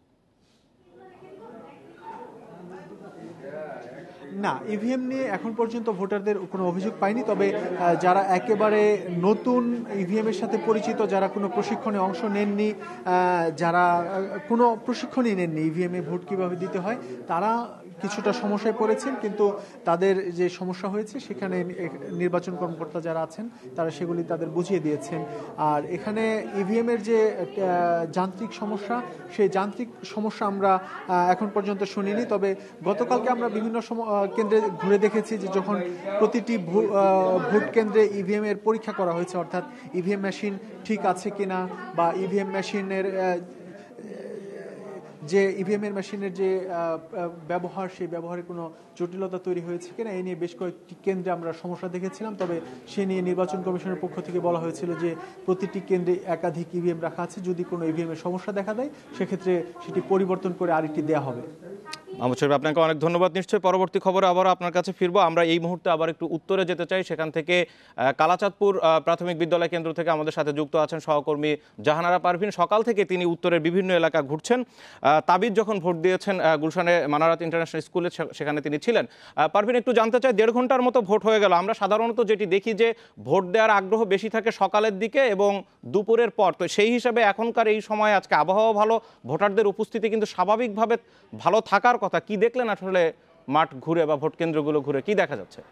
না, ইভিএম নিয়ে এখন পর্যন্ত ভোটারদের কোনো অভিযোগ পাইনি। তবে যারা একেবারে নতুন ইভিএম এর সাথে পরিচিত, যারা কোনো প্রশিক্ষণে অংশ নেননি, যারা কোনো প্রশিক্ষণই নেননি ইভিএম এ ভোট কিভাবে দিতে হয়, তারা কিছুটা সমস্যায় পড়েছেন। কিন্তু তাদের যে সমস্যা হয়েছে সেখানে নির্বাচন কর্মকর্তা যারা আছেন তারা সেগুলি তাদের বুঝিয়ে দিয়েছেন। আর এখানে ইভিএম এর যে যান্ত্রিক সমস্যা, সেই যান্ত্রিক সমস্যা আমরা এখন পর্যন্ত শুনিনি। তবে গতকালকে আমরা বিভিন্ন কেন্দ্রে ঘুরে দেখেছি যে যখন প্রতিটি ভোট কেন্দ্রে ইভিএম এর পরীক্ষা করা হয়েছে, অর্থাৎ ইভিএম মেশিন ঠিক আছে কিনা, বা ইভিএম মেশিনের যে ইভিএম এর মেশিনের যে ব্যবহার, সেই ব্যবহারে কোনো জটিলতা তৈরি হয়েছে কিনা, এই নিয়ে বেশ কয়েকটি কেন্দ্রে আমরা সমস্যা দেখেছিলাম। তবে সে নিয়ে নির্বাচন কমিশনের পক্ষ থেকে বলা হয়েছিল যে প্রতিটি কেন্দ্রে একাধিক ইভিএম রাখা আছে, যদি কোনো ইভিএম এর সমস্যা দেখা দেয় সেক্ষেত্রে সেটি পরিবর্তন করে আরেকটি দেওয়া হবে। মাহমুদ শরীফ, আপনাকে অনেক ধন্যবাদ। নিশ্চয়ই পরবর্তী খবরে আবার আপনার কাছে ফিরবো। আমরা এই মুহূর্তে আবার একটু উত্তরে যেতে চাই। সেখান থেকে কালাচাঁদপুর প্রাথমিক বিদ্যালয় কেন্দ্র থেকে আমাদের সাথে যুক্ত আছেন সহকর্মী জাহানারা পারভিন। সকাল থেকে তিনি উত্তরের বিভিন্ন এলাকা ঘুরছেন। তাবিজ যখন ভোট দিয়েছেন গুলশানে মানারাত ইন্টারন্যাশনাল স্কুলে, সেখানে তিনি ছিলেন। পারভিন, একটু জানতে চাই, দেড় ঘন্টার মতো ভোট হয়ে গেল। আমরা সাধারণত যেটি দেখি যে ভোট দেওয়ার আগ্রহ বেশি থাকে সকালের দিকে এবং দুপুরের পর, তো সেই হিসাবে এখনকার এই সময় আজকে আবহাওয়া ভালো, ভোটারদের উপস্থিতি কিন্তু স্বাভাবিকভাবে ভালো থাকার কথা। কি দেখলেন আসলে মাঠ ঘুরে বা ভোট কেন্দ্রগুলো ঘুরে, কি দেখা যাচ্ছে?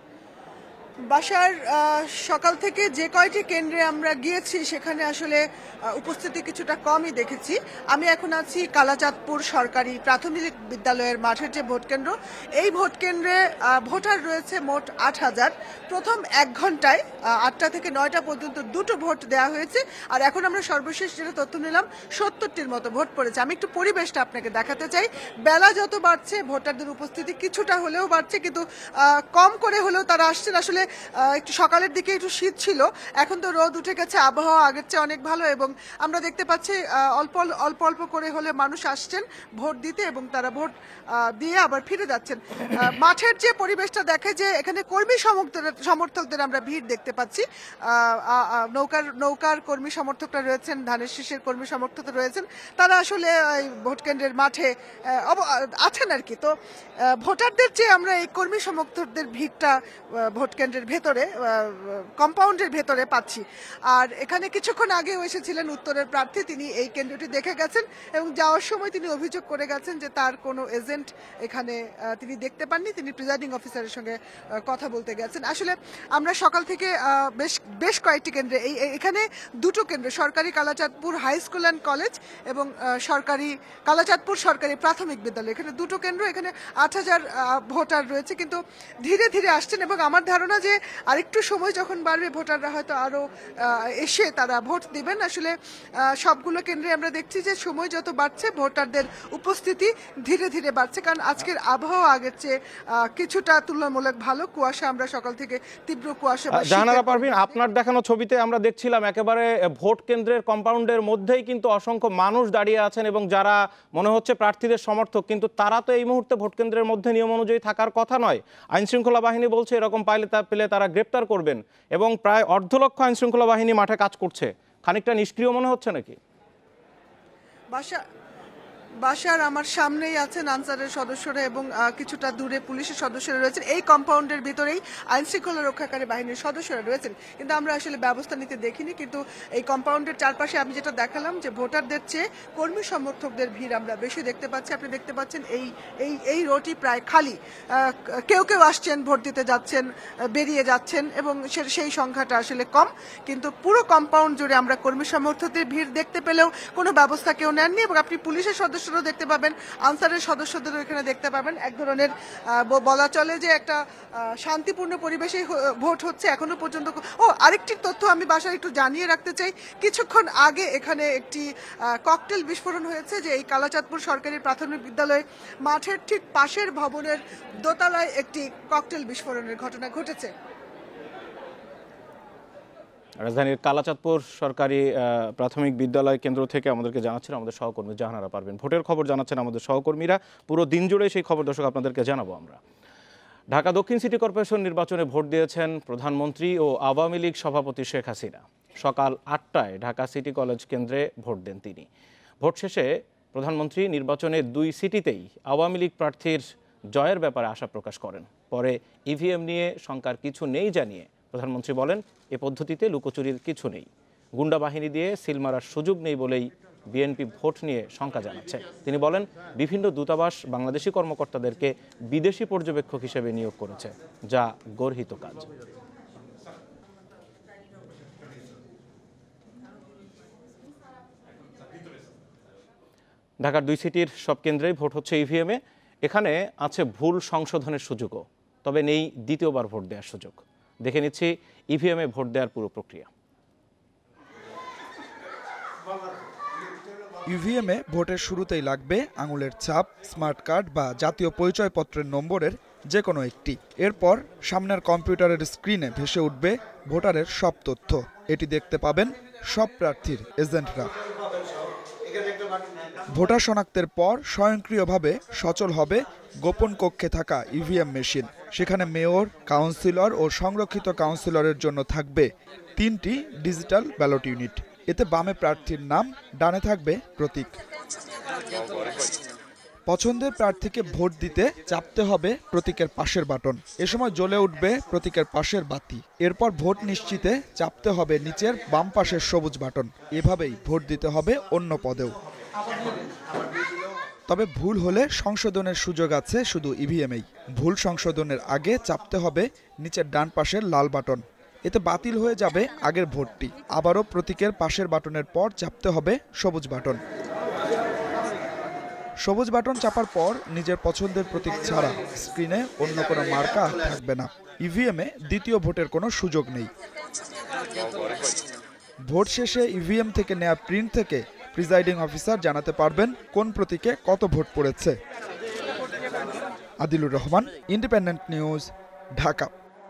বাসার সকাল থেকে যে কয়টি কেন্দ্রে আমরা গিয়েছি সেখানে আসলে উপস্থিতি কিছুটা কমই দেখেছি। আমি এখন আছি কালাচাঁদপুর সরকারি প্রাথমিক বিদ্যালয়ের মাঠের যে ভোট কেন্দ্র, এই ভোট কেন্দ্রে ভোটার রয়েছে মোট আট হাজার। প্রথম এক ঘন্টায় আটটা থেকে নয়টা পর্যন্ত দুটো ভোট দেওয়া হয়েছে, আর এখন আমরা সর্বশেষ যেটা তথ্য নিলাম সত্তরটির মতো ভোট পড়েছে। আমি একটু পরিবেশটা আপনাকে দেখাতে চাই। বেলা যত বাড়ছে ভোটারদের উপস্থিতি কিছুটা হলেও বাড়ছে, কিন্তু কম করে হলেও তারা আসছেন। আসলে একটু সকালের দিকে একটু শীত ছিল, এখন তো রোদ উঠে গেছে, আবহাওয়া আগের চেয়ে অনেক ভালো, এবং আমরা দেখতে পাচ্ছি অল্প অল্প অল্প করে হলে মানুষ আসছেন ভোট দিতে এবং তারা ভোট দিয়ে আবার ফিরে যাচ্ছেন। মাঠের যে পরিবেশটা দেখে যে এখানে কর্মী সমর্থকদের আমরা ভিড় দেখতে পাচ্ছি। নৌকার নৌকার কর্মী সমর্থকরা রয়েছেন, ধানের শীষের কর্মী সমর্থকরা রয়েছেন, তারা আসলে ভোট কেন্দ্রের মাঠে আছেন আর কি। তো ভোটারদের যে আমরা এই কর্মী সমর্থকদের ভিড়টা ভোট কেন্দ্রের ভেতরে, কম্পাউন্ডের ভেতরে পাচ্ছি। আর এখানে কিছুক্ষণ আগেও এসেছিলেন উত্তরের প্রার্থী, তিনি এই কেন্দ্রটি দেখে গেছেন এবং যাওয়ার সময় তিনি অভিযোগ করে গেছেন যে তার কোনো এজেন্ট এখানে তিনি দেখতে পাননি, তিনি প্রিজাইডিং অফিসারের সঙ্গে কথা বলতে গেছেন। আসলে আমরা সকাল থেকে বেশ বেশ কয়েকটি কেন্দ্রে, এই এখানে দুটো কেন্দ্র, সরকারি Kalachandpur high school and college এবং সরকারি কালাচাঁদপুর সরকারি প্রাথমিক বিদ্যালয়, এখানে দুটো কেন্দ্র, এখানে আট হাজার ভোটার রয়েছে, কিন্তু ধীরে ধীরে আসছেন এবং আমার ধারণা যে আরেকটু সময় যখন বাড়বে ভোটাররা হয়তো আরও এসে তারা ভোট দিবেন। আসলে আহ, সবগুলো কেন্দ্রে আমরা দেখছি যে সময় যত বাড়ছে ভোটারদের উপস্থিতি ধীরে ধীরে বাড়ছে, কারণ আজকের আবহাওয়া আগের চেয়ে আহ, কিছুটা তুলনামূলক ভালো। কুয়াশা, আমরা সকাল থেকে তীব্র কুয়াশা বা জাহানারা শীতের- পারভিন, আপনার দেখানো ছবিতে আমরা দেখছিলাম একেবারে ভোট কেন্দ্রের কম্পাউন্ডের মধ্যেই কিন্তু অসংখ্য মানুষ দাঁড়িয়ে আছেন এবং যারা মনে হচ্ছে প্রার্থীদের সমর্থক, কিন্তু তারা তো এই মুহূর্তে ভোট কেন্দ্রের মধ্যে নিয়ম অনুযায়ী থাকার কথা নয়। আইন শৃঙ্খলা বাহিনী বলছে এরকম পাইলে তা পেলে তারা গ্রেপ্তার করবেন এবং প্রায় অর্ধ লক্ষ আইন শৃঙ্খলা বাহিনী মাঠে কাজ করছে। খানিকটা নিষ্ক্রিয় মনে হচ্ছে নাকি? বাসা বাসার আমার সামনেই আছেন আনসারের সদস্যরা এবং আহ, কিছুটা দূরে পুলিশের সদস্যরা রয়েছেন। এই কম্পাউন্ডের ভিতরেই আইন শৃঙ্খলা রক্ষাকারী বাহিনীর সদস্যরা রয়েছেন, কিন্তু আমরা আসলে ব্যবস্থা নিতে দেখিনি। কিন্তু এই কম্পাউন্ডের চারপাশে আমি যেটা দেখালাম যে ভোটারদের চেয়ে কর্মী সমর্থকদের ভিড় আমরা বেশি দেখতে পাচ্ছি। আপনি দেখতে পাচ্ছেন এই এই এই রোডটি প্রায় খালি। আহ, কেউ কেউ আসছেন, ভোট দিতে যাচ্ছেন, আহ, বেরিয়ে যাচ্ছেন এবং সে- সেই সংখ্যাটা আসলে কম। কিন্তু পুরো কম্পাউন্ড জুড়ে আমরা কর্মী সমর্থকদের ভিড় দেখতে পেলেও কোনো ব্যবস্থা কেউ নেননি। এবং আপনি পুলিশের সদস্যরাও দেখতে পাবেন, আনসারের সদস্যদেরও এখানে দেখতে পাবেন। এক ধরনের আহ, ব- বলা চলে যে একটা আহ, শান্তিপূর্ণ পরিবেশে ভোট হচ্ছে এখনো পর্যন্ত। ও আরেকটি তথ্য আমি বাসায় একটু জানিয়ে রাখতে চাই, কিছুক্ষণ আগে এখানে একটি ককটেল বিস্ফোরণ হয়েছে, যে এই কালাচাঁদপুর সরকারি প্রাথমিক বিদ্যালয় মাঠের ঠিক পাশের ভবনের দোতলায় একটি ককটেল বিস্ফোরণের ঘটনা ঘটেছে। রাজধানীর কালাচাঁদপুর সরকারি আহ, প্রাথমিক বিদ্যালয় কেন্দ্র থেকে আমাদেরকে জানাচ্ছেন আমাদের সহকর্মী জাহানারা পারভিন। ভোটের খবর জানাচ্ছেন আমাদের সহকর্মীরা। পুরো দিন জুড়ে সেই খবর দর্শক আপনাদেরকে জানাবো আমরা। ঢাকা দক্ষিণ সিটি কর্পোরেশন নির্বাচনে ভোট দিয়েছেন প্রধানমন্ত্রী ও আওয়ামী লীগ সভাপতি শেখ হাসিনা। সকাল আটটায় ঢাকা সিটি কলেজ কেন্দ্রে ভোট দেন তিনি। ভোট শেষে প্রধানমন্ত্রী নির্বাচনের দুই সিটিতেই আওয়ামী লীগ প্রার্থীর জয়ের ব্যাপারে আশা প্রকাশ করেন। পরে ইভিএম নিয়ে শঙ্কার কিছু নেই জানিয়ে প্রধানমন্ত্রী বলেন, এ পদ্ধতিতে লুকোচুরির কিছু নেই, গুন্ডা বাহিনী দিয়ে সিল মারার সুযোগ নেই বলেই বিএনপি ভোট নিয়ে শঙ্কা জানাচ্ছে। তিনি বলেন, বিভিন্ন দূতাবাস বাংলাদেশি কর্মকর্তাদেরকে বিদেশি পর্যবেক্ষক হিসেবে নিয়োগ করেছে, যা গর্হিত কাজ। ঢাকার দুই সিটির সব কেন্দ্রেই ভোট হচ্ছে ইভিএমে। এখানে আছে ভুল সংশোধনের সুযোগও, তবে নেই দ্বিতীয়বার ভোট দেওয়ার সুযোগ। দেখে নিচ্ছি ইভিএমে ভোট দেওয়ার পুরো প্রক্রিয়া। ইভিএমে ভোটের শুরুতেই লাগবে আঙুলের ছাপ, স্মার্ট কার্ড বা জাতীয় পরিচয়পত্রের নম্বরের যে কোনো একটি। এরপর সামনের কম্পিউটারের স্ক্রিনে ভেসে উঠবে ভোটারের সব তথ্য। এটি দেখতে পাবেন সব প্রার্থীর এজেন্টরা। ভোটার শনাক্তের পর স্বয়ংক্রিয়ভাবে সচল হবে গোপন কক্ষে থাকা ইভিএম মেশিন। সেখানে মেয়র, কাউন্সিলর ও সংরক্ষিত কাউন্সিলরের জন্য থাকবে তিনটি ডিজিটাল ব্যালট ইউনিট। এতে বামে প্রার্থীর নাম, ডানে থাকবে প্রতীক। পছন্দের প্রার্থীকে ভোট দিতে চাপতে হবে প্রতীকের পাশের বাটন। এ সময় জ্বলে উঠবে প্রতীকের পাশের বাতি। এরপর ভোট নিশ্চিতে চাপতে হবে নিচের বাম পাশের সবুজ বাটন। এভাবেই ভোট দিতে হবে অন্য পদেও। তবে ভুল হলে সংশোধনের সুযোগ আছে শুধু ইভিএমেই। ভুল সংশোধনের আগে চাপতে হবে নিচের ডান পাশের লাল বাটন। এতে বাতিল হয়ে যাবে আগের ভোটটি। আবারও প্রতীকের পাশের বাটনের পর চাপতে হবে সবুজ বাটন। সবুজ বাটন চাপার পর নিজের পছন্দের প্রতীক ছাড়া স্ক্রিনে অন্য কোনো মার্কা থাকবে না। ইভিএমে দ্বিতীয় ভোটের কোনো সুযোগ নেই। ভোট শেষে ইভিএম থেকে নেওয়া প্রিন্ট থেকে প্রিজাইডিং অফিসার জানাতে পারবেন কোন প্রতীকে কত ভোট পড়েছে। Adilur Rahman, independent news, Dhaka.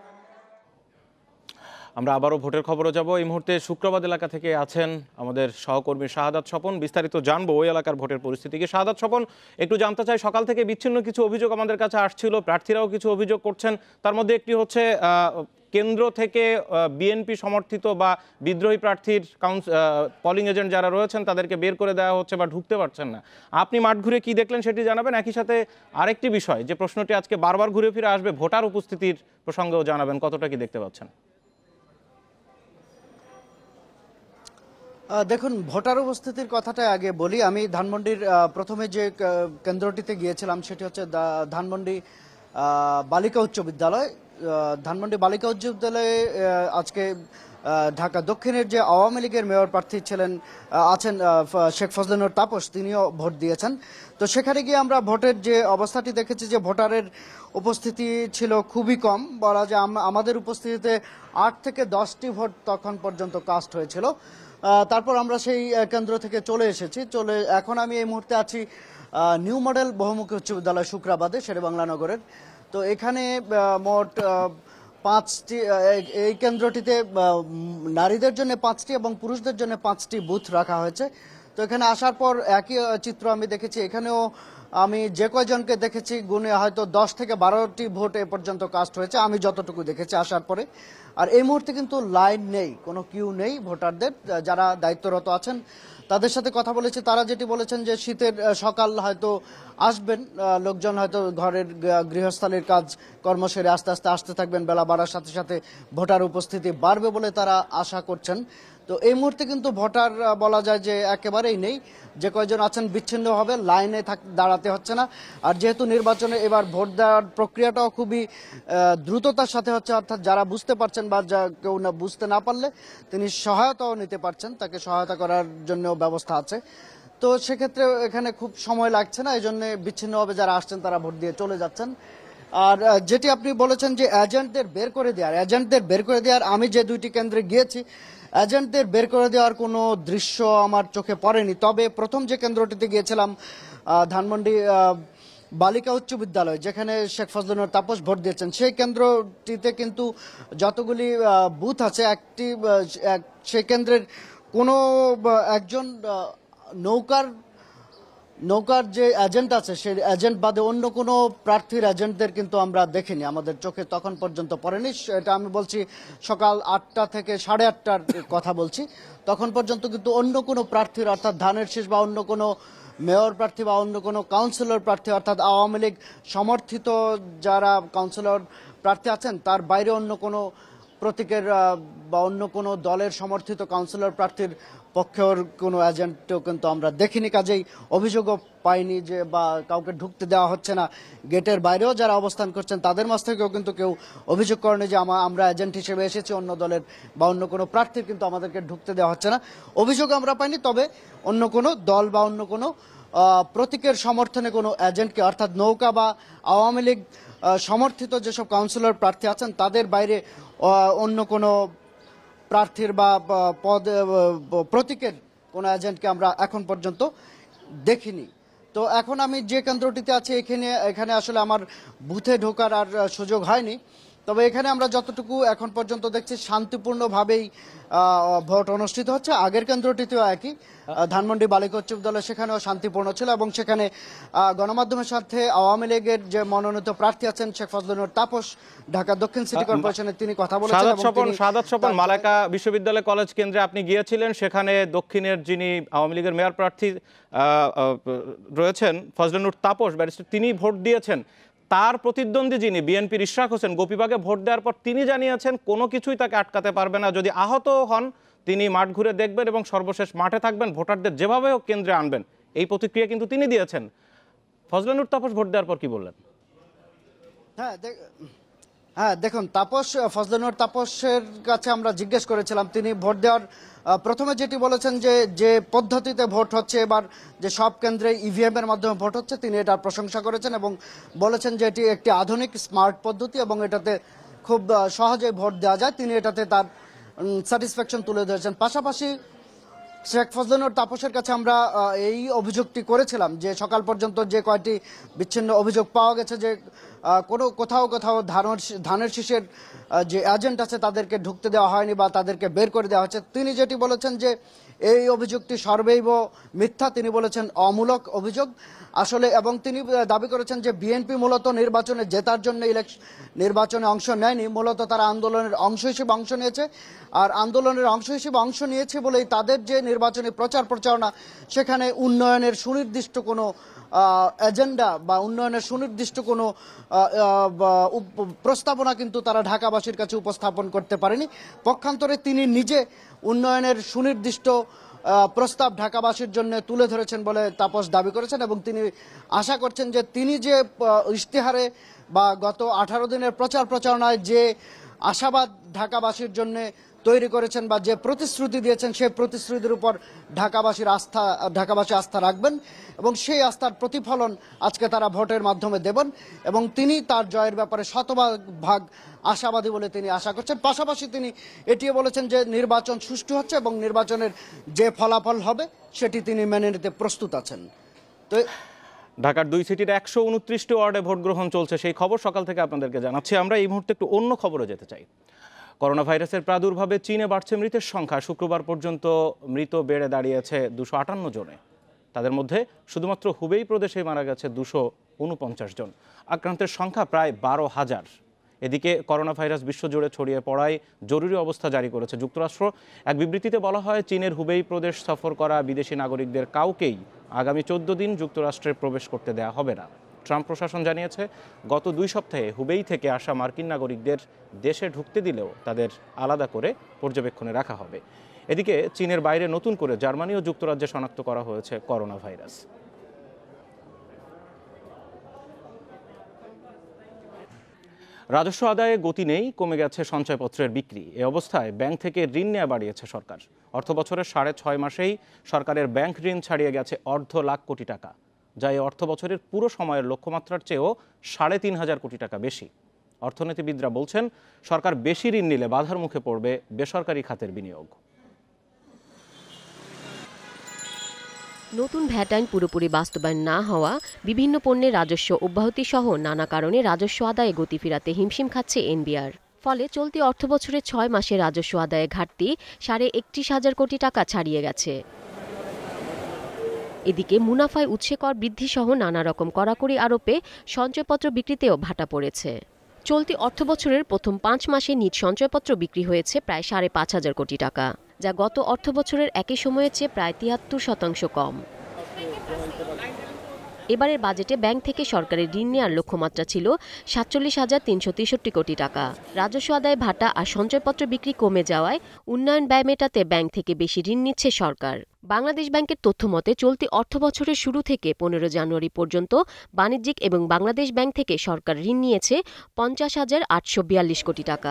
আমরা আবারও ভোটের খবরও যাব। এই মুহূর্তে শুক্রবাদ এলাকা থেকে আছেন আমাদের সহকর্মী শাহাদাত স্বপন। বিস্তারিত জানবো ওই এলাকার ভোটের পরিস্থিতিকে। শাহাদাত স্বপন, একটু জানতে চাই, সকাল থেকে বিচ্ছিন্ন কিছু অভিযোগ আমাদের কাছে আসছিল, প্রার্থীরাও কিছু অভিযোগ করছেন। তার মধ্যে একটি হচ্ছে কেন্দ্র থেকে বিএনপি সমর্থিত বা বিদ্রোহী প্রার্থীর কাউন্স পলিং এজেন্ট যারা রয়েছেন তাদেরকে বের করে দেওয়া হচ্ছে বা ঢুকতে পারছেন না। আপনি মাঠ ঘুরে কি দেখলেন সেটি জানাবেন। একই সাথে আরেকটি বিষয়, যে প্রশ্নটি আজকে বারবার ঘুরে ফিরে আসবে, ভোটার উপস্থিতির প্রসঙ্গেও জানাবেন, কতটা কি দেখতে পাচ্ছেন? দেখুন, ভোটার উপস্থিতির কথাটা আগে বলি। আমি ধানমন্ডির প্রথমে যে কেন্দ্রটিতে গিয়েছিলাম সেটি হচ্ছে ধানমন্ডি বালিকা উচ্চ বিদ্যালয়। ধানমন্ডি বালিকা উচ্চ বিদ্যালয়ে আজকে ঢাকা দক্ষিণের যে আওয়ামী লীগের মেয়র প্রার্থী ছিলেন আছেন শেখ ফজলুর তাপস, তিনিও ভোট দিয়েছেন। তো সেখানে গিয়ে আমরা ভোটের যে অবস্থাটি দেখেছি যে ভোটারের উপস্থিতি ছিল খুবই কম, বলা যায় আমাদের উপস্থিতিতে আট থেকে দশটি ভোট তখন পর্যন্ত কাস্ট হয়েছিল। তারপর আমরা সেই কেন্দ্র থেকে চলে এসেছি, চলে এখন আমি এই মুহূর্তে আছি নিউ মডেল বহুমুখী উচ্চ বিদ্যালয় শুক্রাবাদে, শেরেবাংলা নগরের। তো এখানে মোট পাঁচটি, এই কেন্দ্রটিতে নারীদের জন্য পাঁচটি এবং পুরুষদের জন্য পাঁচটি বুথ রাখা হয়েছে। তো এখানে আসার পর একই চিত্র আমি দেখেছি, এখানেও আমি যে কয়জনকে দেখেছি গুণে হয়তো দশ থেকে বারোটি ভোট এ পর্যন্ত কাস্ট হয়েছে আমি যতটুকু দেখেছি আসার পরে। আর এই মুহূর্তে কিন্তু লাইন নেই, কোনো কিউ নেই ভোটারদের। যারা দায়িত্বরত আছেন তাদের সাথে কথা বলেছি, তারা যেটি বলেছেন যে শীতের সকাল হয়তো আসবেন, লোকজন হয়তো ঘরের গৃহস্থালির কাজ কর্ম সেরে আস্তে আস্তে আসতে থাকবেন, বেলা বাড়ার সাথে সাথে ভোটার উপস্থিতি বাড়বে বলে তারা আশা করছেন। তো এই মুহূর্তে কিন্তু ভোটার বলা যায় যে একেবারেই নেই, যে কয়জন আছেন বিচ্ছিন্নভাবে লাইনে দাঁড়াতে হচ্ছে না। আর যেহেতু নির্বাচনে এবার ভোট দেওয়ার প্রক্রিয়াটাও খুবই দ্রুততার সাথে হচ্ছে, অর্থাৎ যারা বুঝতে পারছেন বা যা কেউ না বুঝতে না পারলে তিনি সহায়তাও নিতে পারছেন, তাকে সহায়তা করার জন্য ব্যবস্থা আছে। তো সেক্ষেত্রে এখানে খুব সময় লাগছে না, এই জন্য বিচ্ছিন্নভাবে যারা আসছেন তারা ভোট দিয়ে চলে যাচ্ছেন। আর যেটি আপনি বলেছেন যে এজেন্টদের বের করে দেওয়ার এজেন্টদের বের করে দেওয়ার আমি যে দুইটি কেন্দ্রে গিয়েছি এজেন্টদের বের করে দেওয়ার কোনো দৃশ্য আমার চোখে পড়েনি। তবে প্রথম যে কেন্দ্রটিতে গিয়েছিলাম ধানমন্ডি বালিকা উচ্চ বিদ্যালয়, যেখানে শেখ ফজলুর তাপস ভোট দিয়েছেন, সেই কেন্দ্রটিতে কিন্তু যতগুলি বুথ আছে একটি সেই কেন্দ্রের কোনো একজন নৌকার নৌকার যে এজেন্ট আছে সেই এজেন্ট বাদে অন্য কোনো প্রার্থীর এজেন্টদের কিন্তু আমরা দেখিনি, আমাদের চোখে তখন পর্যন্ত পড়েনি। এটা আমি বলছি সকাল আটটা থেকে সাড়ে আটটার কথা বলছি, তখন পর্যন্ত কিন্তু অন্য কোনো প্রার্থীর অর্থাৎ ধানের শীষ বা অন্য কোনো মেয়র প্রার্থী বা অন্য কোনো কাউন্সিলর প্রার্থী অর্থাৎ আওয়ামী লীগ সমর্থিত যারা কাউন্সিলর প্রার্থী আছেন তার বাইরে অন্য কোনো প্রতীকের বা অন্য কোনো দলের সমর্থিত কাউন্সিলর প্রার্থীর পক্ষের কোনো এজেন্টও কিন্তু আমরা দেখিনি। কাজেই অভিযোগও পাইনি যে বা কাউকে ঢুকতে দেওয়া হচ্ছে না। গেটের বাইরেও যারা অবস্থান করছেন তাদের মাঝ থেকেও কিন্তু কেউ অভিযোগ করেনি যে আমরা এজেন্ট হিসেবে এসেছি অন্য দলের বা অন্য কোনো প্রার্থীর কিন্তু আমাদেরকে ঢুকতে দেওয়া হচ্ছে না, অভিযোগ আমরা পাইনি। তবে অন্য কোনো দল বা অন্য কোনো প্রতীকের সমর্থনে কোনো এজেন্টকে অর্থাৎ নৌকা বা আওয়ামী লীগ সমর্থিত যেসব কাউন্সিলর প্রার্থী আছেন তাদের বাইরে অন্য কোনো প্রার্থীর বা পদ প্রতীকের কোনো এজেন্টকে আমরা এখন পর্যন্ত দেখিনি। তো এখন আমি যে কেন্দ্রটিতে আছি এখানে এখানে আসলে আমার বুথে ঢোকার আর সুযোগ হয়নি, তবে এখানে আমরা যতটুকু এখন পর্যন্ত দেখছি শান্তিপূর্ণভাবেই ভোট অনুষ্ঠিত হচ্ছে। আগের কেন্দ্রটিতেও একই ধানমন্ডি বালিকা উচ্চ বিদ্যালয়, সেখানেও শান্তিপূর্ণ ছিল এবং সেখানে গণমাধ্যমের সাথে আওয়ামী লীগের যে মনোনীত প্রার্থী আছেন শেখ ফজলুর তাপস ঢাকা দক্ষিণ সিটি কর্পোরেশনের তিনি কথা বলেছেন। সাদাত স্বপন মালাকা বিশ্ববিদ্যালয় কলেজ কেন্দ্রে আপনি গিয়েছিলেন, সেখানে দক্ষিণের যিনি আওয়ামী লীগের মেয়র প্রার্থী রয়েছেন ফজলুর তাপস ব্যারিস্টার, তিনি ভোট দিয়েছেন। তার প্রতিদ্বন্দ্বী যিনি বিএনপির ইশরাক হোসেন গোপীবাগে ভোট দেওয়ার পর তিনি জানিয়েছেন কোনো কিছুই তাকে আটকাতে পারবে না, যদি আহত হন তিনি মাঠ ঘুরে দেখবেন এবং সর্বশেষ মাঠে থাকবেন, ভোটারদের যেভাবে হোক কেন্দ্রে আনবেন, এই প্রতিক্রিয়া কিন্তু তিনি দিয়েছেন। ফজলুর তাপস ভোট দেওয়ার পর কি বললেন? হ্যাঁ হ্যাঁ দেখুন, তাপস ফজলুর তাপসের কাছে আমরা জিজ্ঞেস করেছিলাম, তিনি ভোট দেওয়ার প্রথমে যেটি বলেছেন যে যে পদ্ধতিতে ভোট হচ্ছে এবার, যে সব কেন্দ্রে ইভিএম এর মাধ্যমে ভোট হচ্ছে, তিনি এটার প্রশংসা করেছেন এবং বলেছেন যে এটি একটি আধুনিক স্মার্ট পদ্ধতি এবং এটাতে খুব সহজে ভোট দেওয়া যায়, তিনি এটাতে তার স্যাটিসফ্যাকশন তুলে ধরেছেন। পাশাপাশি শেখ ফজলুর তাপসের কাছে আমরা এই অভিযোগটি করেছিলাম যে সকাল পর্যন্ত যে কয়টি বিচ্ছিন্ন অভিযোগ পাওয়া গেছে যে কোনো কোথাও কোথাও ধানের ধানের শীষের যে এজেন্ট আছে তাদেরকে ঢুকতে দেওয়া হয়নি বা তাদেরকে বের করে দেওয়া হচ্ছে, তিনি যেটি বলেছেন যে এই অভিযোগটি সর্বৈব মিথ্যা, তিনি বলেছেন অমূলক অভিযোগ আসলে। এবং তিনি দাবি করেছেন যে বিএনপি মূলত নির্বাচনে জেতার জন্য ইলেকশন নির্বাচনে অংশ নেয়নি, মূলত তারা আন্দোলনের অংশ হিসেবে অংশ নিয়েছে। আর আন্দোলনের অংশ হিসেবে অংশ নিয়েছে বলেই তাদের যে নির্বাচনী প্রচার প্রচারণা সেখানে উন্নয়নের সুনির্দিষ্ট কোনো এজেন্ডা বা উন্নয়নের সুনির্দিষ্ট কোনো প্রস্তাবনা কিন্তু তারা ঢাকাবাসীর কাছে উপস্থাপন করতে পারেনি। পক্ষান্তরে তিনি নিজে উন্নয়নের সুনির্দিষ্ট প্রস্তাব ঢাকাবাসীর জন্য তুলে ধরেছেন বলে তাপস দাবি করেছেন এবং তিনি আশা করছেন যে তিনি যে ইশতেহারে বা গত আঠারো দিনের প্রচার প্রচারণায় যে আশাবাদ ঢাকাবাসীর জন্য তৈরি করেছেন বা যে প্রতিশ্রুতি দিয়েছেন সেই প্রতিশ্রুতির উপর ঢাকাবাসীর আস্থা ঢাকাবাসী আস্থা রাখবেন এবং সেই আস্থার প্রতিফলন আজকে তারা ভোটের মাধ্যমে দেবেন এবং তিনি তার জয়ের ব্যাপারে শতভাগ ভাগ আশাবাদী বলে তিনি আশা করছেন। পাশাপাশি তিনি এটিও বলেছেন যে নির্বাচন সুষ্ঠু হচ্ছে এবং নির্বাচনের যে ফলাফল হবে সেটি তিনি মেনে নিতে প্রস্তুত আছেন। তো ঢাকার দুই সিটির একশো উনত্রিশটি ওয়ার্ডে ভোট গ্রহণ চলছে, সেই খবর সকাল থেকে আপনাদেরকে জানাচ্ছি আমরা। এই মুহূর্তে একটু অন্য খবরে যেতে চাই। করোনা ভাইরাসের প্রাদুর্ভাবে চীনে বাড়ছে মৃতের সংখ্যা। শুক্রবার পর্যন্ত মৃত বেড়ে দাঁড়িয়েছে দুশো আটান্ন জনে। তাদের মধ্যে শুধুমাত্র হুবেই প্রদেশে মারা গেছে দুশো উনপঞ্চাশ জন। আক্রান্তের সংখ্যা প্রায় বারো হাজার। এদিকে করোনা ভাইরাস বিশ্বজুড়ে ছড়িয়ে পড়ায় জরুরি অবস্থা জারি করেছে যুক্তরাষ্ট্র। এক বিবৃতিতে বলা হয়, চীনের হুবেই প্রদেশ সফর করা বিদেশি নাগরিকদের কাউকেই আগামী চোদ্দ দিন যুক্তরাষ্ট্রে প্রবেশ করতে দেয়া হবে না। ট্রাম্প প্রশাসন জানিয়েছে, গত দুই সপ্তাহে হুবেই থেকে আসা মার্কিন নাগরিকদের দেশে ঢুকতে দিলেও তাদের আলাদা করে পর্যবেক্ষণে রাখা হবে। এদিকে চীনের বাইরে নতুন করে জার্মানি ও যুক্তরাজ্যে শনাক্ত করা হয়েছে করোনা ভাইরাস। রাজস্ব আদায়ে গতি নেই, কমে গেছে সঞ্চয়পত্রের বিক্রি। এ অবস্থায় ব্যাংক থেকে ঋণ নেওয়া বাড়িয়েছে সরকার। অর্থ বছরের সাড়ে ছয় মাসেই সরকারের ব্যাংক ঋণ ছাড়িয়ে গেছে অর্ধ লাখ কোটি টাকা, যা এই অর্থ বছরের পুরো সময়ের লক্ষ্যমাত্রার চেয়েও সাড়ে তিন হাজার কোটি টাকা বেশি। অর্থনীতিবিদরা বলছেন, সরকার বেশি ঋণ নিলে বাধার মুখে পড়বে বেসরকারি খাতের বিনিয়োগ। নতুন ভ্যাট আইন পুরোপুরি বাস্তবায়ন না হওয়া, বিভিন্ন পণ্যের রাজস্ব অব্যাহতি সহ নানা কারণে রাজস্ব আদায়ে গতি ফেরাতে হিমশিম খাচ্ছে এনবিআর। ফলে চলতি অর্থবছরের ছয় মাসে রাজস্ব আদায়ে ঘাটতি সাড়ে একত্রিশ হাজার কোটি টাকা ছাড়িয়ে গেছে। এদিকে মুনাফায় উৎসে কর বৃদ্ধি সহ নানা রকম কড়াকড়ি আরোপে সঞ্চয়পত্র বিক্রিতেও ভাটা পড়েছে। চলতি অর্থবছরের প্রথম পাঁচ মাসে নিট সঞ্চয়পত্র বিক্রি হয়েছে প্রায় সাড়ে পাঁচ হাজার কোটি টাকা, যা গত অর্থবছরের একই সময়ের চেয়ে প্রায় তিয়াত্তর শতাংশ কম। এবারের বাজেটে ব্যাংক থেকে সরকারের ঋণ নেওয়ার লক্ষ্যমাত্রা ছিল সাতচল্লিশ হাজার তিনশো তেষট্টি কোটি টাকা। রাজস্ব আদায় ভাটা আর সঞ্চয়পত্র বিক্রি কমে যাওয়ায় উন্নয়ন ব্যয় মেটাতে ব্যাংক থেকে বেশি ঋণ নিচ্ছে সরকার। বাংলাদেশ ব্যাংকের তথ্য মতে চলতি অর্থবছরের শুরু থেকে পনেরো জানুয়ারি পর্যন্ত বাণিজ্যিক এবং বাংলাদেশ ব্যাংক থেকে সরকার ঋণ নিয়েছে পঞ্চাশ হাজার আটশো বিয়াল্লিশ কোটি টাকা।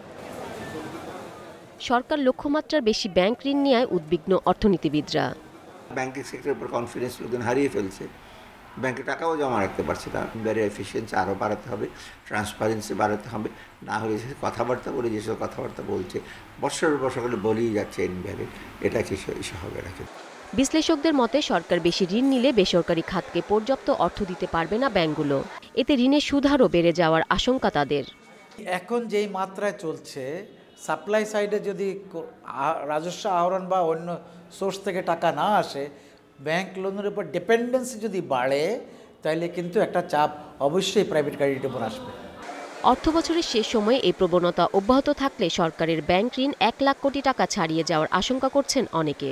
সরকার লক্ষ্যমাত্রার বেশি ব্যাংক ঋণ নেওয়ায় উদ্বিগ্ন অর্থনীতিবিদরা। ব্যাংকিং সেক্টরের উপর কনফিডেন্স লোকজন হারিয়ে ফেলছে, ব্যাংকে টাকাও জমা রাখতে পারছে না। ব্যারে এফিসিয়েন্সি আরও বাড়াতে হবে, ট্রান্সপারেন্সি বাড়াতে হবে, না হলে যে কথাবার্তা বলে যেসব কথাবার্তা বলছে বছরের বছর করে বলেই যাচ্ছে এনবিআর, এটা কি হবে রাখে। বিশ্লেষকদের মতে সরকার বেশি ঋণ নিলে বেসরকারি খাতকে পর্যাপ্ত অর্থ দিতে পারবে না ব্যাংকগুলো। এতে ঋণের সুদহারও বেড়ে যাওয়ার আশঙ্কা তাদের। এখন যেই মাত্রায় চলছে, সাপ্লাই সাইডে যদি রাজস্ব আহরণ বা অন্য সোর্স থেকে টাকা না আসে, ব্যাংক লোনের উপর ডিপেন্ডেন্সি যদি বাড়ে, তাহলে কিন্তু একটা চাপ অবশ্যই প্রাইভেট ক্রেডিটের উপর আসবে। অর্থবছরের শেষ সময়ে এই প্রবণতা অব্যাহত থাকলে সরকারের ব্যাংক ঋণ এক লাখ কোটি টাকা ছাড়িয়ে যাওয়ার আশঙ্কা করছেন অনেকে।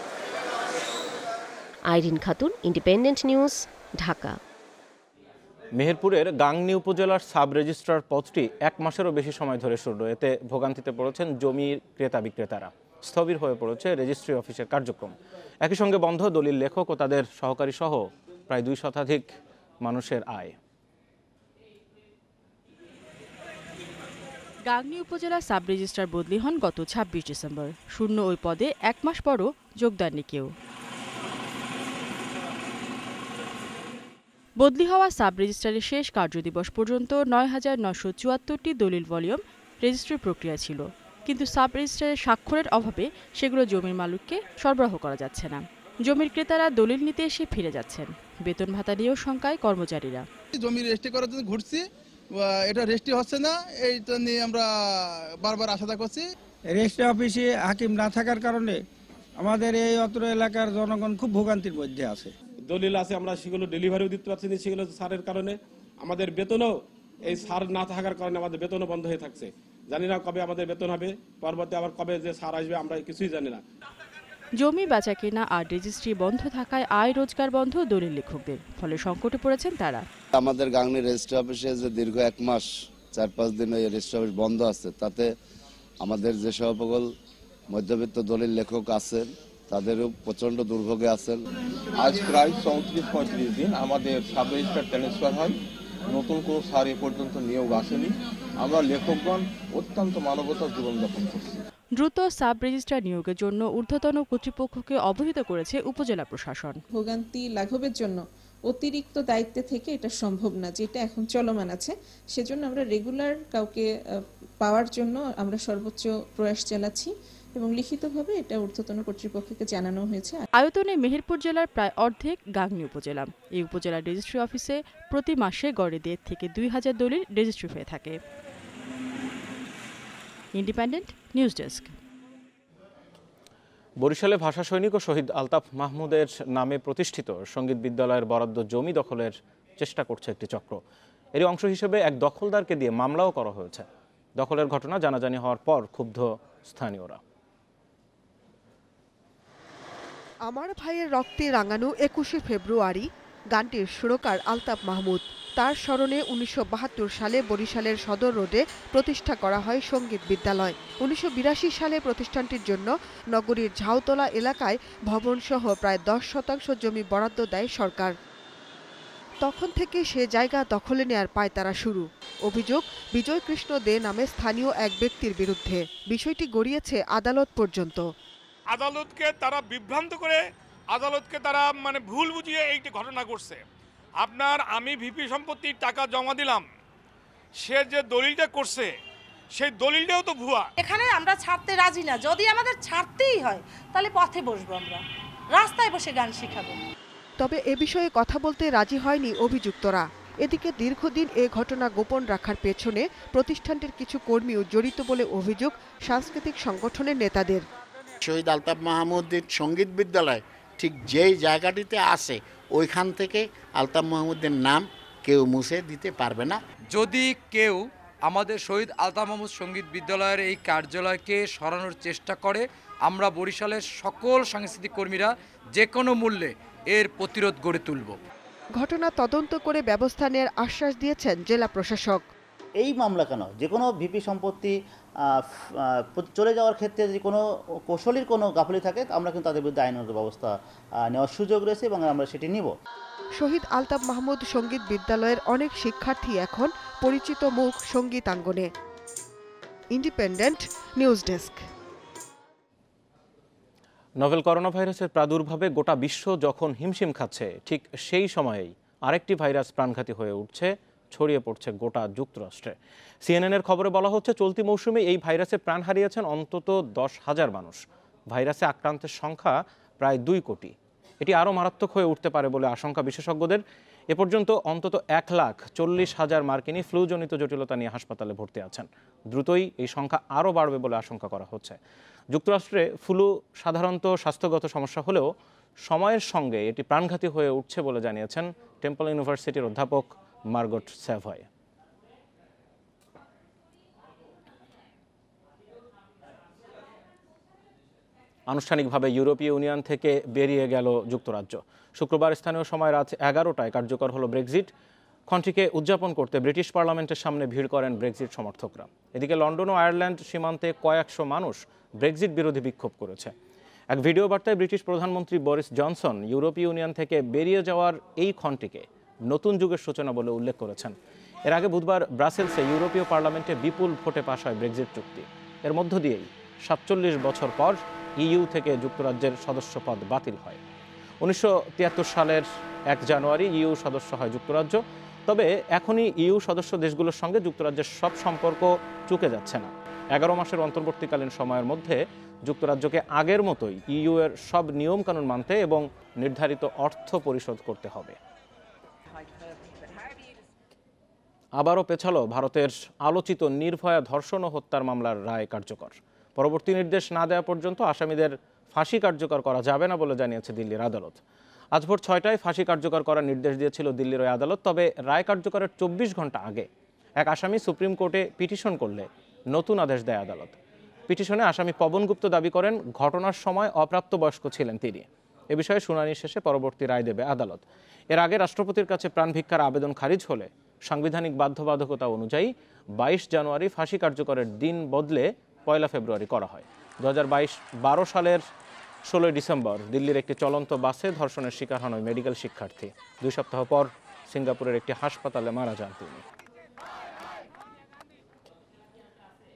Irin Khatun, independent news, Dhaka. মেহেরপুরের গাংনী উপজেলার সাব রেজিস্ট্রার পদটি এক মাসেরও বেশি সময় ধরে শুরু। এতে ভোগান্তিতে পড়েছেন জমির ক্রেতা বিক্রেতারা। স্থবির হয়ে পড়েছে রেজিস্ট্রি অফিসের কার্যক্রম। একই সঙ্গে বন্ধ দলিল লেখক ও তাদের সহকারী সহ প্রায় দুই শতাধিক মানুষের আয়। গাংনী উপজেলা সাব রেজিস্ট্রার বদলি হন গত ছাব্বিশ ডিসেম্বর। শূন্য ওই পদে এক মাস পরও যোগদান নেই কেউ। বদলি হওয়া সাব রেজিস্ট্রারের শেষ কার্যদিবস পর্যন্ত নয় হাজার নশো চুয়াত্তরটি দলিল ভলিউম রেজিস্ট্রি প্রক্রিয়া ছিল, কিন্তু সাব রেজিস্ট্রারের স্বাক্ষরের অভাবে সেগুলো জমির মালিককে সরবরাহ করা যাচ্ছে না। জমির ক্রেতারা দলিল নিতে এসে ফিরে যাচ্ছেন। বেতন ভাতা নিয়েও শঙ্কায় কর্মচারীরা। জমি রেজিস্ট্রি করার জন্য ঘুরছি, এটা রেজিস্ট্রি হচ্ছে না, এইটা নিয়ে আমরা বারবার আশা করছি। রেজিস্ট্রি অফিসে হাকিম না থাকার কারণে আমাদের এই অত্র এলাকার জনগণ খুব ভোগান্তির মধ্যে আছে। দলিল আছে, আমরা সেগুলো ডেলিভারিও দিতে পারছি না, সেগুলো সারের কারণে আমাদের বেতনও, এই সার না থাকার কারণে আমাদের বেতনও বন্ধ হয়ে থাকছে। জানি না কবে আমাদের বেতন হবে, পরবর্তী আবার কবে যে সার আসবে আমরা কিছুই জানি না। জমি বেচা কেনা আর রেজিস্ট্রি বন্ধ থাকায় আয় রোজগার বন্ধ দলিল লেখকদের, ফলে সংকটে পড়েছেন তারা। আমাদের গাংনী রেজিস্ট্রি অফিসে যে দীর্ঘ এক মাস চার পাঁচ দিন এই রেজিস্ট্রি অফিস বন্ধ আছে, তাতে আমাদের যে সকল মধ্যবিত্ত দলিল লেখক আছেন তাদেরও প্রচন্ড দুর্ভোগে আছেন। আজ প্রায় চৌত্রিশ পঁয়ত্রিশ দিন আমাদের সাব রেজিস্ট্রার ট্রান্সফার হয়, নতুন কোনো সার এ পর্যন্ত নিয়োগ আসেনি। আমরা লেখকগণ অত্যন্ত মানবতার জীবনযাপন করছি। দ্রুত সাব রেজিস্ট্রার নিয়োগের জন্য ঊর্ধ্বতন কর্তৃপক্ষকে অবহিত করেছে উপজেলা প্রশাসন। ভোগান্তি লাঘবের জন্য অতিরিক্ত দায়িত্বে থেকে এটা সম্ভব না, যেটা এখন চলমান আছে। সেজন্য আমরা রেগুলার কাউকে পাওয়ার জন্য আমরা সর্বোচ্চ প্রয়াস চালাচ্ছি এবং লিখিতভাবে এটা ঊর্ধ্বতন কর্তৃপক্ষকে জানানো হয়েছে। আয়তনে মেহেরপুর জেলার প্রায় অর্ধেক গাংনী উপজেলা। এই উপজেলার রেজিস্ট্রি অফিসে প্রতি মাসে গড়ে দেড় থেকে দুই হাজার দলিল রেজিস্ট্রি হয়ে থাকে। Independent news desk. বরিশালে ভাষা সৈনিক ও শহীদ আলতাফ মাহমুদের নামে প্রতিষ্ঠিত সঙ্গীত বিদ্যালয়ের বরাদ্দ জমি দখলের চেষ্টা করছে একটি চক্র। এর অংশ হিসেবে এক দখলদারকে দিয়ে মামলাও করা হয়েছে। দখলের ঘটনা জানাজানি হওয়ার পর ক্ষুব্ধ স্থানীয়রা। আমার ভাইয়ের রক্তে রাঙানো একুশে ফেব্রুয়ারি গানটির সুরকার আলতাফ মাহমুদ। তার স্মরণে উনিশশো বাহাত্তর সালে বরিশালের সদর রোডে প্রতিষ্ঠা করা হয় সঙ্গীত বিদ্যালয়। উনিশশো বিরাশি সালে প্রতিষ্ঠানটির জন্য নগরীর ঝাউতলা এলাকায় ভবনসহ প্রায় দশ শতাংশ জমি বরাদ্দ দেয় সরকার। তখন থেকে সে জায়গা দখলে নেয়ার পায়তারা শুরু। অভিযোগ বিজয় কৃষ্ণ দে নামে স্থানীয় এক ব্যক্তির বিরুদ্ধে। বিষয়টি গড়িয়েছে আদালত পর্যন্ত। আদালতকে তারা বিভ্রান্ত করে, আদালতকে তারা মানে ভুল বুঝিয়ে এইটি ঘটনা করছে। আপনার আমি ভিপি সম্পত্তির টাকা জমা দিলাম, সে যে দলিলটা করছে সেই দলিলটাও তো ভুয়া। এখানে আমরা ছাড়তে রাজি না। যদি আমাদের ছাড়তেই হয় তাহলে পথে বসবো, আমরা রাস্তায় বসে গান শিখাবো। তবে এ বিষয়ে কথা বলতে রাজি হয়নি অভিযুক্তরা। এদিকে দীর্ঘদিন এ ঘটনা গোপন রাখার পেছনে প্রতিষ্ঠানটির কিছু কর্মীও জড়িত বলে অভিযোগ সাংস্কৃতিক সংগঠনের নেতাদের। শহীদ আলতাফ মাহমুদের সঙ্গীত বিদ্যালয় ঠিক যেই জায়গাটিতে আছে ওইখান থেকে আলতাফ মাহমুদের নাম কেউ মুছে দিতে পারবে না। যদি কেউ আমাদের শহীদ আলতাফ মাহমুদ সঙ্গীত বিদ্যালয়ের এই কার্যালয়কে সরানোর চেষ্টা করে, আমরা বরিশালের সকল সাংস্কৃতিক কর্মীরা যে কোনো মূল্যে এর প্রতিরোধ গড়ে তুলব। ঘটনা তদন্ত করে ব্যবস্থা নেওয়ার আশ্বাস দিয়েছেন জেলা প্রশাসক। এই মামলা কেন, যে কোনো ভিপি সম্পত্তি চলে যাওয়ার ক্ষেত্রে যদি কোনো কৌশলীর কোনো গাফিলতি থাকে আমরা কিন্তু তাদের বিরুদ্ধে আইনগত ব্যবস্থা নেওয়ার সুযোগ রয়েছে এবং আমরা সেটি নিব। শহীদ আলতাফ মাহমুদ সঙ্গীত বিদ্যালয়ের অনেক শিক্ষার্থী এখন পরিচিত মুখ সঙ্গীতাঙ্গনে। Independent news desk. Novel corona ভাইরাসের প্রাদুর্ভাবে গোটা বিশ্ব যখন হিমশিম খাচ্ছে, ঠিক সেই সময়েই আরেকটি ভাইরাস প্রাণঘাতী হয়ে উঠছে, ছড়িয়ে পড়ছে গোটা যুক্তরাষ্ট্রে। সিএনএনের খবরে বলা হচ্ছে চলতি মৌসুমে এই ভাইরাসে প্রাণ হারিয়েছেন অন্তত দশ হাজার মানুষ। ভাইরাসে আক্রান্তের সংখ্যা প্রায় দুই কোটি। এটি আরও মারাত্মক হয়ে উঠতে পারে বলে আশঙ্কা বিশেষজ্ঞদের। এ পর্যন্ত অন্তত এক লাখ চল্লিশ হাজার মার্কিনী ফ্লুজনিত জটিলতা নিয়ে হাসপাতালে ভর্তি আছেন। দ্রুতই এই সংখ্যা আরও বাড়বে বলে আশঙ্কা করা হচ্ছে। যুক্তরাষ্ট্রে ফ্লু সাধারণত স্বাস্থ্যগত সমস্যা হলেও সময়ের সঙ্গে এটি প্রাণঘাতী হয়ে উঠছে বলে জানিয়েছেন টেম্পল ইউনিভার্সিটির অধ্যাপক মার্গট স্যাভয়। আনুষ্ঠানিকভাবে ইউরোপীয় ইউনিয়ন থেকে বেরিয়ে গেল যুক্তরাজ্য। শুক্রবার স্থানীয় সময় রাত এগারোটায় কার্যকর হলো ব্রেক্সিট। ক্ষণটিকে উদযাপন করতে ব্রিটিশ পার্লামেন্টের সামনে ভিড় করেন ব্রেক্সিট সমর্থকরা। এদিকে লন্ডন ও আয়ারল্যান্ড সীমান্তে কয়েকশো মানুষ ব্রেক্সিট বিরোধী বিক্ষোভ করেছে। এক ভিডিও বার্তায় ব্রিটিশ প্রধানমন্ত্রী বরিস জনসন ইউরোপীয় ইউনিয়ন থেকে বেরিয়ে যাওয়ার এই ক্ষণটিকে নতুন যুগের সূচনা বলে উল্লেখ করেছেন। এর আগে বুধবার ব্রাসেলসে ইউরোপীয় পার্লামেন্টে বিপুল ভোটে পাশ হয় ব্রেক্সিট চুক্তি। এর মধ্য দিয়েই সাতচল্লিশ বছর পর ইইউ থেকে যুক্তরাজ্যের সদস্যপদ বাতিল হয়। উনিশশো তিয়াত্তর সালের এক জানুয়ারি ইইউ সদস্য হয় যুক্তরাজ্য। তবে এখনই ইইউ সদস্য দেশগুলোর সঙ্গে যুক্তরাজ্যের সব সম্পর্ক চুকে যাচ্ছে না। এগারো মাসের অন্তর্বর্তীকালীন সময়ের মধ্যে যুক্তরাজ্যকে আগের মতোই ইইউ এর সব নিয়মকানুন মানতে এবং নির্ধারিত অর্থ পরিশোধ করতে হবে। আবারও পেছালো ভারতের আলোচিত নির্ভয়া ধর্ষণ ও হত্যার মামলার রায় কার্যকর। পরবর্তী নির্দেশ না দেওয়া পর্যন্ত আসামিদের ফাঁসি কার্যকর করা যাবে না বলে জানিয়েছে দিল্লির আদালত। আজ ভোর ছয়টায় ফাঁসি কার্যকর করার নির্দেশ দিয়েছিল দিল্লির ওই আদালত। তবে রায় কার্যকরের চব্বিশ ঘন্টা আগে এক আসামি সুপ্রিম কোর্টে পিটিশন করলে নতুন আদেশ দেয় আদালত। পিটিশনে আসামি পবন গুপ্ত দাবি করেন ঘটনার সময় অপ্রাপ্তবয়স্ক ছিলেন তিনি। এ বিষয়ে শুনানি শেষে পরবর্তী রায় দেবে আদালত। এর আগে রাষ্ট্রপতির কাছে প্রাণ ভিক্ষার আবেদন খারিজ হলে সাংবিধানিক বাধ্যবাধকতা অনুযায়ী বাইশ জানুয়ারি ফাঁসি কার্যকরের দিন বদলে পয়লা ফেব্রুয়ারি করা হয়। দু হাজার বাইশ বারো সালের ষোলোই ডিসেম্বর দিল্লির একটি চলন্ত বাসে ধর্ষণের শিকার হন ওই মেডিকেল শিক্ষার্থী। দুই সপ্তাহ পর সিঙ্গাপুরের একটি হাসপাতালে মারা যান তিনি।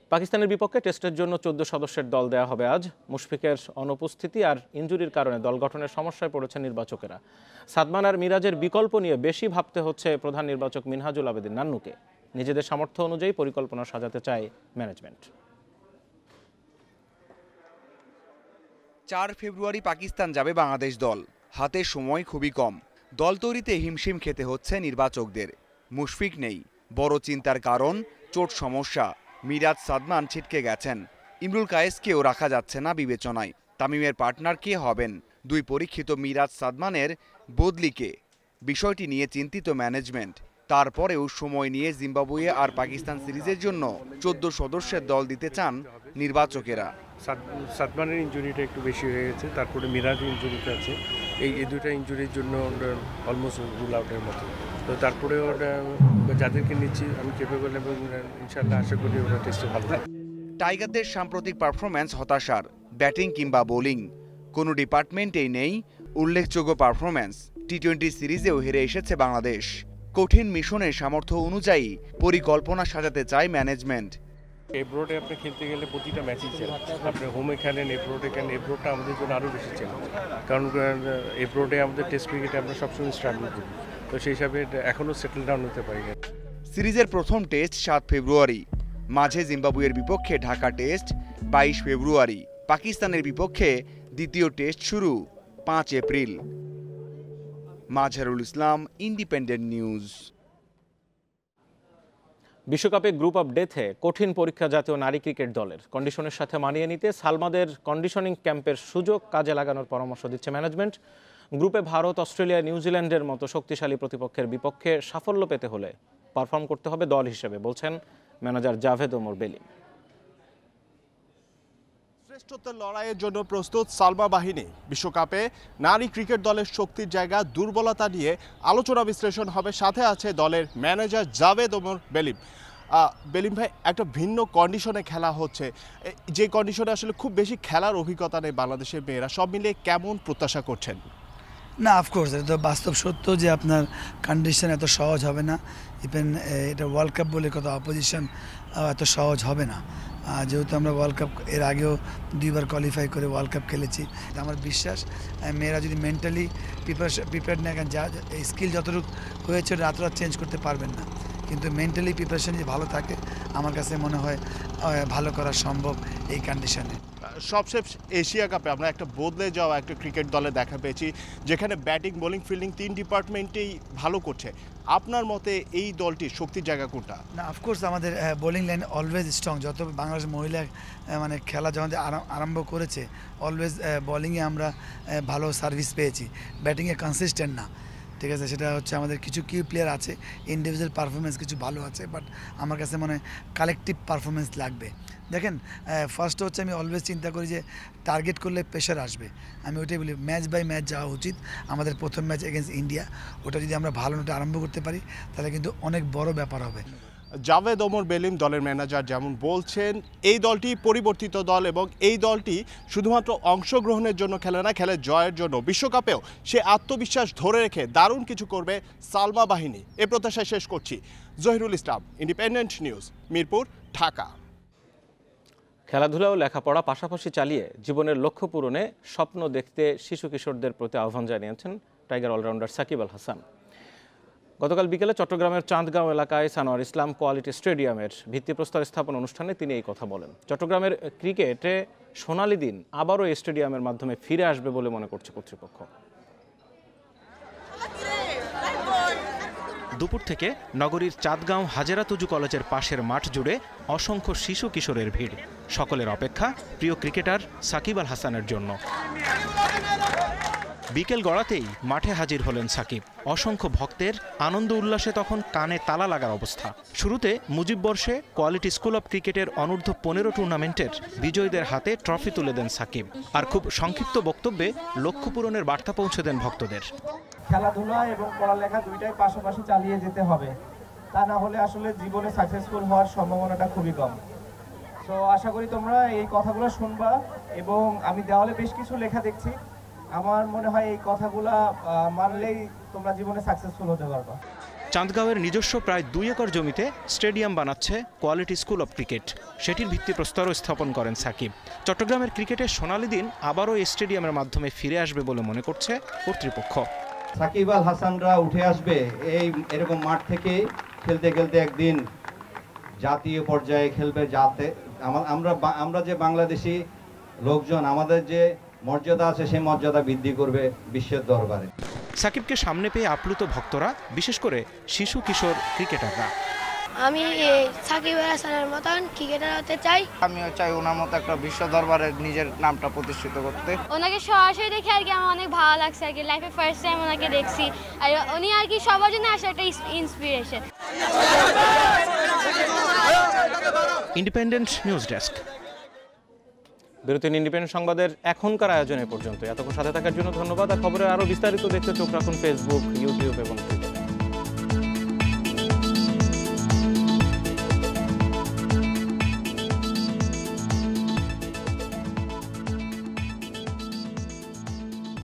পাকিস্তানের বিপক্ষে টেস্টের জন্য চোদ্দ সদস্যের দল দেওয়া হবে আজ। মুশফিকের অনুপস্থিতি আর ইনজুরির কারণে দল গঠনের সমস্যায় পড়েছে নির্বাচকেরা। সাদমান আর মিরাজের বিকল্প নিয়ে বেশি ভাবতে হচ্ছে প্রধান নির্বাচক মিনহাজুল আবেদিন নান্নুকে। নিজেদের সামর্থ্য অনুযায়ী পরিকল্পনা সাজাতে চায় ম্যানেজমেন্ট। চার ফেব্রুয়ারি পাকিস্তান যাবে বাংলাদেশ দল। হাতে সময় খুবই কম। দল তৈরিতে হিমশিম খেতে হচ্ছে নির্বাচকদের। মুশফিক নেই, বড় চিন্তার কারণ চোট সমস্যা। মিরাজ সাদমান ছিটকে গেছেন। ইমরুল কায়েসকেও রাখা যাচ্ছে না বিবেচনায়। তামিমের পার্টনার কে হবেন? দুই পরীক্ষিত মিরাজ সাদমানের বদলিকে বিষয়টি নিয়ে চিন্তিত ম্যানেজমেন্ট। তারপরেও সময় নিয়ে জিম্বাবুয়ে আর পাকিস্তান সিরিজের জন্য চোদ্দ সদস্যের দল দিতে চান নির্বাচকেরা। সাদমানের ইনজুরিটা একটু বেশি হয়ে গেছে, তারপরে মিরাজ ইনজুরিটা আছে। এই এই দুটা ইনজুরির জন্য অলমোস্ট রুল আউটের মতো। তো তারপরে ওরা যাদেরকে নিচ্ছি আমি কেপেবল এবং ইনশাল্লাহ আশা করি ওরা টেস্টে ভালো। টাইগারদের সাম্প্রতিক পারফরম্যান্স হতাশার। ব্যাটিং কিংবা বোলিং কোনো ডিপার্টমেন্টেই নেই উল্লেখযোগ্য পারফরম্যান্স। টি টোয়েন্টি সিরিজেও হেরে এসেছে বাংলাদেশ। কঠিন মিশনের সামর্থ্য অনুযায়ী পরিকল্পনা সাজাতে চায় ম্যানেজমেন্ট। এব্রোডে আপনি খেলতে গেলে প্রতিটা ম্যাচই চ্যালেঞ্জ। আপনি হোমে খেলেন, এব্রোডে খেলেন, এব্রোডটা আমাদের জন্য আরও বেশি চ্যালেঞ্জ। কারণ এব্রোডে আমাদের টেস্ট ক্রিকেটে আমরা সবসময় স্ট্রাগল করি, তো সেই হিসাবে এখনও সেটেল ডাউন হতে পারি না। সিরিজের প্রথম টেস্ট সাত ফেব্রুয়ারি, মাঝে জিম্বাবুয়ের বিপক্ষে ঢাকা টেস্ট বাইশ ফেব্রুয়ারি, পাকিস্তানের বিপক্ষে দ্বিতীয় টেস্ট শুরু পাঁচ April. Mazharul Islam, independent news. বিশ্বকাপে গ্রুপ অফ ডেথে কঠিন পরীক্ষা জাতীয় নারী ক্রিকেট দলের। কন্ডিশনের সাথে মানিয়ে নিতে সালমাদের কন্ডিশনিং ক্যাম্পের সুযোগ কাজে লাগানোর পরামর্শ দিচ্ছে ম্যানেজমেন্ট। গ্রুপে ভারত, অস্ট্রেলিয়া, নিউজিল্যান্ডের মতো শক্তিশালী প্রতিপক্ষের বিপক্ষে সাফল্য পেতে হলে পারফর্ম করতে হবে দল হিসেবে, বলছেন ম্যানেজার জাভেদ ওমর বেলিম। শ্রেষ্ঠত্বের লড়াইয়ের জন্য প্রস্তুত সালমা বাহিনী। বিশ্বকাপে নারী ক্রিকেট দলের শক্তির জায়গা, দুর্বলতা নিয়ে আলোচনা বিশ্লেষণ হবে। সাথে আছে দলের ম্যানেজার জাভেদ ওমর বেলিম। বেলিম ভাই, একটা ভিন্ন কন্ডিশনে খেলা হচ্ছে, যে কন্ডিশনে আসলে খুব বেশি খেলার অভিজ্ঞতা নেই বাংলাদেশের মেয়েরা, সব মিলিয়ে কেমন প্রত্যাশা করছেন? না, অফকোর্স এটা তো বাস্তব সত্য যে আপনার কন্ডিশন এত সহজ হবে না। ইভেন এটা ওয়ার্ল্ড কাপ বলে কত অপোজিশন এত সহজ হবে না। যেহেতু আমরা ওয়ার্ল্ড কাপ এর আগেও দুইবার কোয়ালিফাই করে ওয়ার্ল্ড কাপ খেলেছি, আমার বিশ্বাস মেয়েরা যদি মেন্টালি প্রিপারেশন প্রিপেয়ার না যা স্কিল যতটুকু হয়েছে রাত রাত চেঞ্জ করতে পারবেন না, কিন্তু মেন্টালি প্রিপারেশন যদি ভালো থাকে আমার কাছে মনে হয় ভালো করা সম্ভব এই কন্ডিশনে। সবশেষ এশিয়া কাপে আমরা একটা বদলে যাওয়া একটা ক্রিকেট দলে দেখা পেয়েছি, যেখানে ব্যাটিং, বোলিং, ফিল্ডিং তিন ডিপার্টমেন্টেই ভালো করছে। আপনার মতে এই দলটির শক্তির জায়গা কোনটা? না, অফকোর্স আমাদের বোলিং লাইন অলওয়েজ স্ট্রং। যত বাংলাদেশ মহিলা মানে খেলা যখন আরম্ভ করেছে অলওয়েজ বোলিংয়ে আমরা ভালো সার্ভিস পেয়েছি, ব্যাটিংয়ে কনসিস্টেন্ট না। ঠিক আছে, সেটা হচ্ছে আমাদের কিছু কি প্লেয়ার আছে, ইন্ডিভিজুয়াল পারফরমেন্স কিছু ভালো আছে, বাট আমার কাছে মনে হয় কালেকটিভ পারফরমেন্স লাগবে। দেখেন, ফার্স্ট হচ্ছে আমি অলওয়েজ চিন্তা করি যে টার্গেট করলে প্রেশার আসবে। আমি ওইটাই বলি ম্যাচ বাই ম্যাচ যাওয়া উচিত। আমাদের প্রথম ম্যাচ এগেনস্ট ইন্ডিয়া, ওটা যদি আমরা ভালো নোটে আরম্ভ করতে পারি তাহলে কিন্তু অনেক বড় ব্যাপার হবে। জাভেদ ওমর বেলিম দলের ম্যানেজার যেমন বলছেন, এই দলটি পরিবর্তিত দল এবং এই দলটি শুধুমাত্র অংশগ্রহণের জন্য খেলে না, খেলে জয়ের জন্য। বিশ্বকাপেও সে আত্মবিশ্বাস ধরে রেখে দারুণ কিছু করবে সালমা বাহিনী, এ প্রত্যাশায় শেষ করছি। Zahirul Islam, independent news, Mirpur, Dhaka. খেলাধুলা ও লেখাপড়া পাশাপাশি চালিয়ে জীবনের লক্ষ্য পূরণে স্বপ্ন দেখতে শিশু কিশোরদের প্রতি আহ্বান জানিয়েছেন টাইগার অলরাউন্ডার সাকিব আল হাসান। গতকাল বিকেলে চট্টগ্রামের চাঁদগাঁও এলাকায় সানোয়ার ইসলাম কোয়ালিটি স্টেডিয়ামের ভিত্তিপ্রস্তর স্থাপন অনুষ্ঠানে তিনি এই কথা বলেন। চট্টগ্রামের ক্রিকেটে সোনালী দিন আবারও এই স্টেডিয়ামের মাধ্যমে ফিরে আসবে বলে মনে করছে কর্তৃপক্ষ। দুপুর থেকে নগরীর চাঁদগাঁও হাজেরা তুজু কলেজের পাশের মাঠ জুড়ে অসংখ্য শিশু কিশোরের ভিড়। সকলের অপেক্ষা প্রিয় ক্রিকেটার সাকিব আল হাসানের জন্য। বিকেল গড়াতেই মাঠে হাজির হলেন সাকিব। অসংখ্য ভক্তের আনন্দ উল্লাসে তখন কানে তালা লাগার অবস্থা। শুরুতে মুজিব বর্ষে কোয়ালিটি স্কুল অব ক্রিকেটের অনূর্ধ্ব পনেরো টুর্নামেন্টের বিজয়ীদের হাতে ট্রফি তুলে দেন সাকিব। আর খুব সংক্ষিপ্ত বক্তব্যে লক্ষ্য পূরণের বার্তা পৌঁছে দেন ভক্তদের। খেলাধুলা এবং পড়ালেখা দুইটাই পাশাপাশি চালিয়ে যেতে হবে, তা না হলে আসলে জীবনে সাকসেসফুল হওয়ার সম্ভাবনাটা খুবই কম। তো আশা করি তোমরা এই কথাগুলো শুনবা, এবং আমি দেওয়ালে বেশ কিছু লেখা দেখছি, আমার মনে হয় এই কথাগুলা মানলেই তোমরা জীবনে সাকসেসফুল হতে পারবা। চাঁদগাঁওয়ের নিজস্ব প্রায় দুই একর জমিতে স্টেডিয়াম বানাচ্ছে কোয়ালিটি স্কুল অব ক্রিকেট। সেটির ভিত্তিপ্রস্তরও স্থাপন করেন সাকিব। চট্টগ্রামের ক্রিকেটের সোনালী দিন আবারও এই স্টেডিয়ামের মাধ্যমে ফিরে আসবে বলে মনে করছে কর্তৃপক্ষ। সাকিব আল হাসানরা উঠে আসবে এই এরকম মাঠ থেকে খেলতে খেলতে একদিন জাতীয় পর্যায়ে খেলবে, যাতে আমরা আমরা যে বাংলাদেশি লোকজন আমাদের যে মর্যাদা আছে সেই মর্যাদা বৃদ্ধি করবে বিশ্বের দরবারে। সাকিবকে সামনে পেয়ে আপ্লুত ভক্তরা, বিশেষ করে শিশু কিশোর ক্রিকেটাররা। আমি সাকিব আল হাসানের মতন ক্রিকেটার হতে চাই। আমিও চাই ওনার মতো একটা বিশ্ব দরবারে নিজের নামটা প্রতিষ্ঠিত করতে। ওনাকে সরাসরি দেখে আর কি আমার অনেক ভালো লাগছে আর কি, লাইফে ফার্স্ট টাইম ওনাকে দেখছি। আর উনি আর কি সবার জন্য আসলে একটা ইন্সপিরেশন। Independent news desk. বিরতির ইন্ডিপেন্ডেন্ট সংবাদের এখনকার আয়োজনে পর্যন্ত। এতক্ষণ সাথে থাকার জন্য ধন্যবাদ। আর খবরের আরও বিস্তারিত দেখতে চোখ রাখুন ফেসবুক, ইউটিউব এবং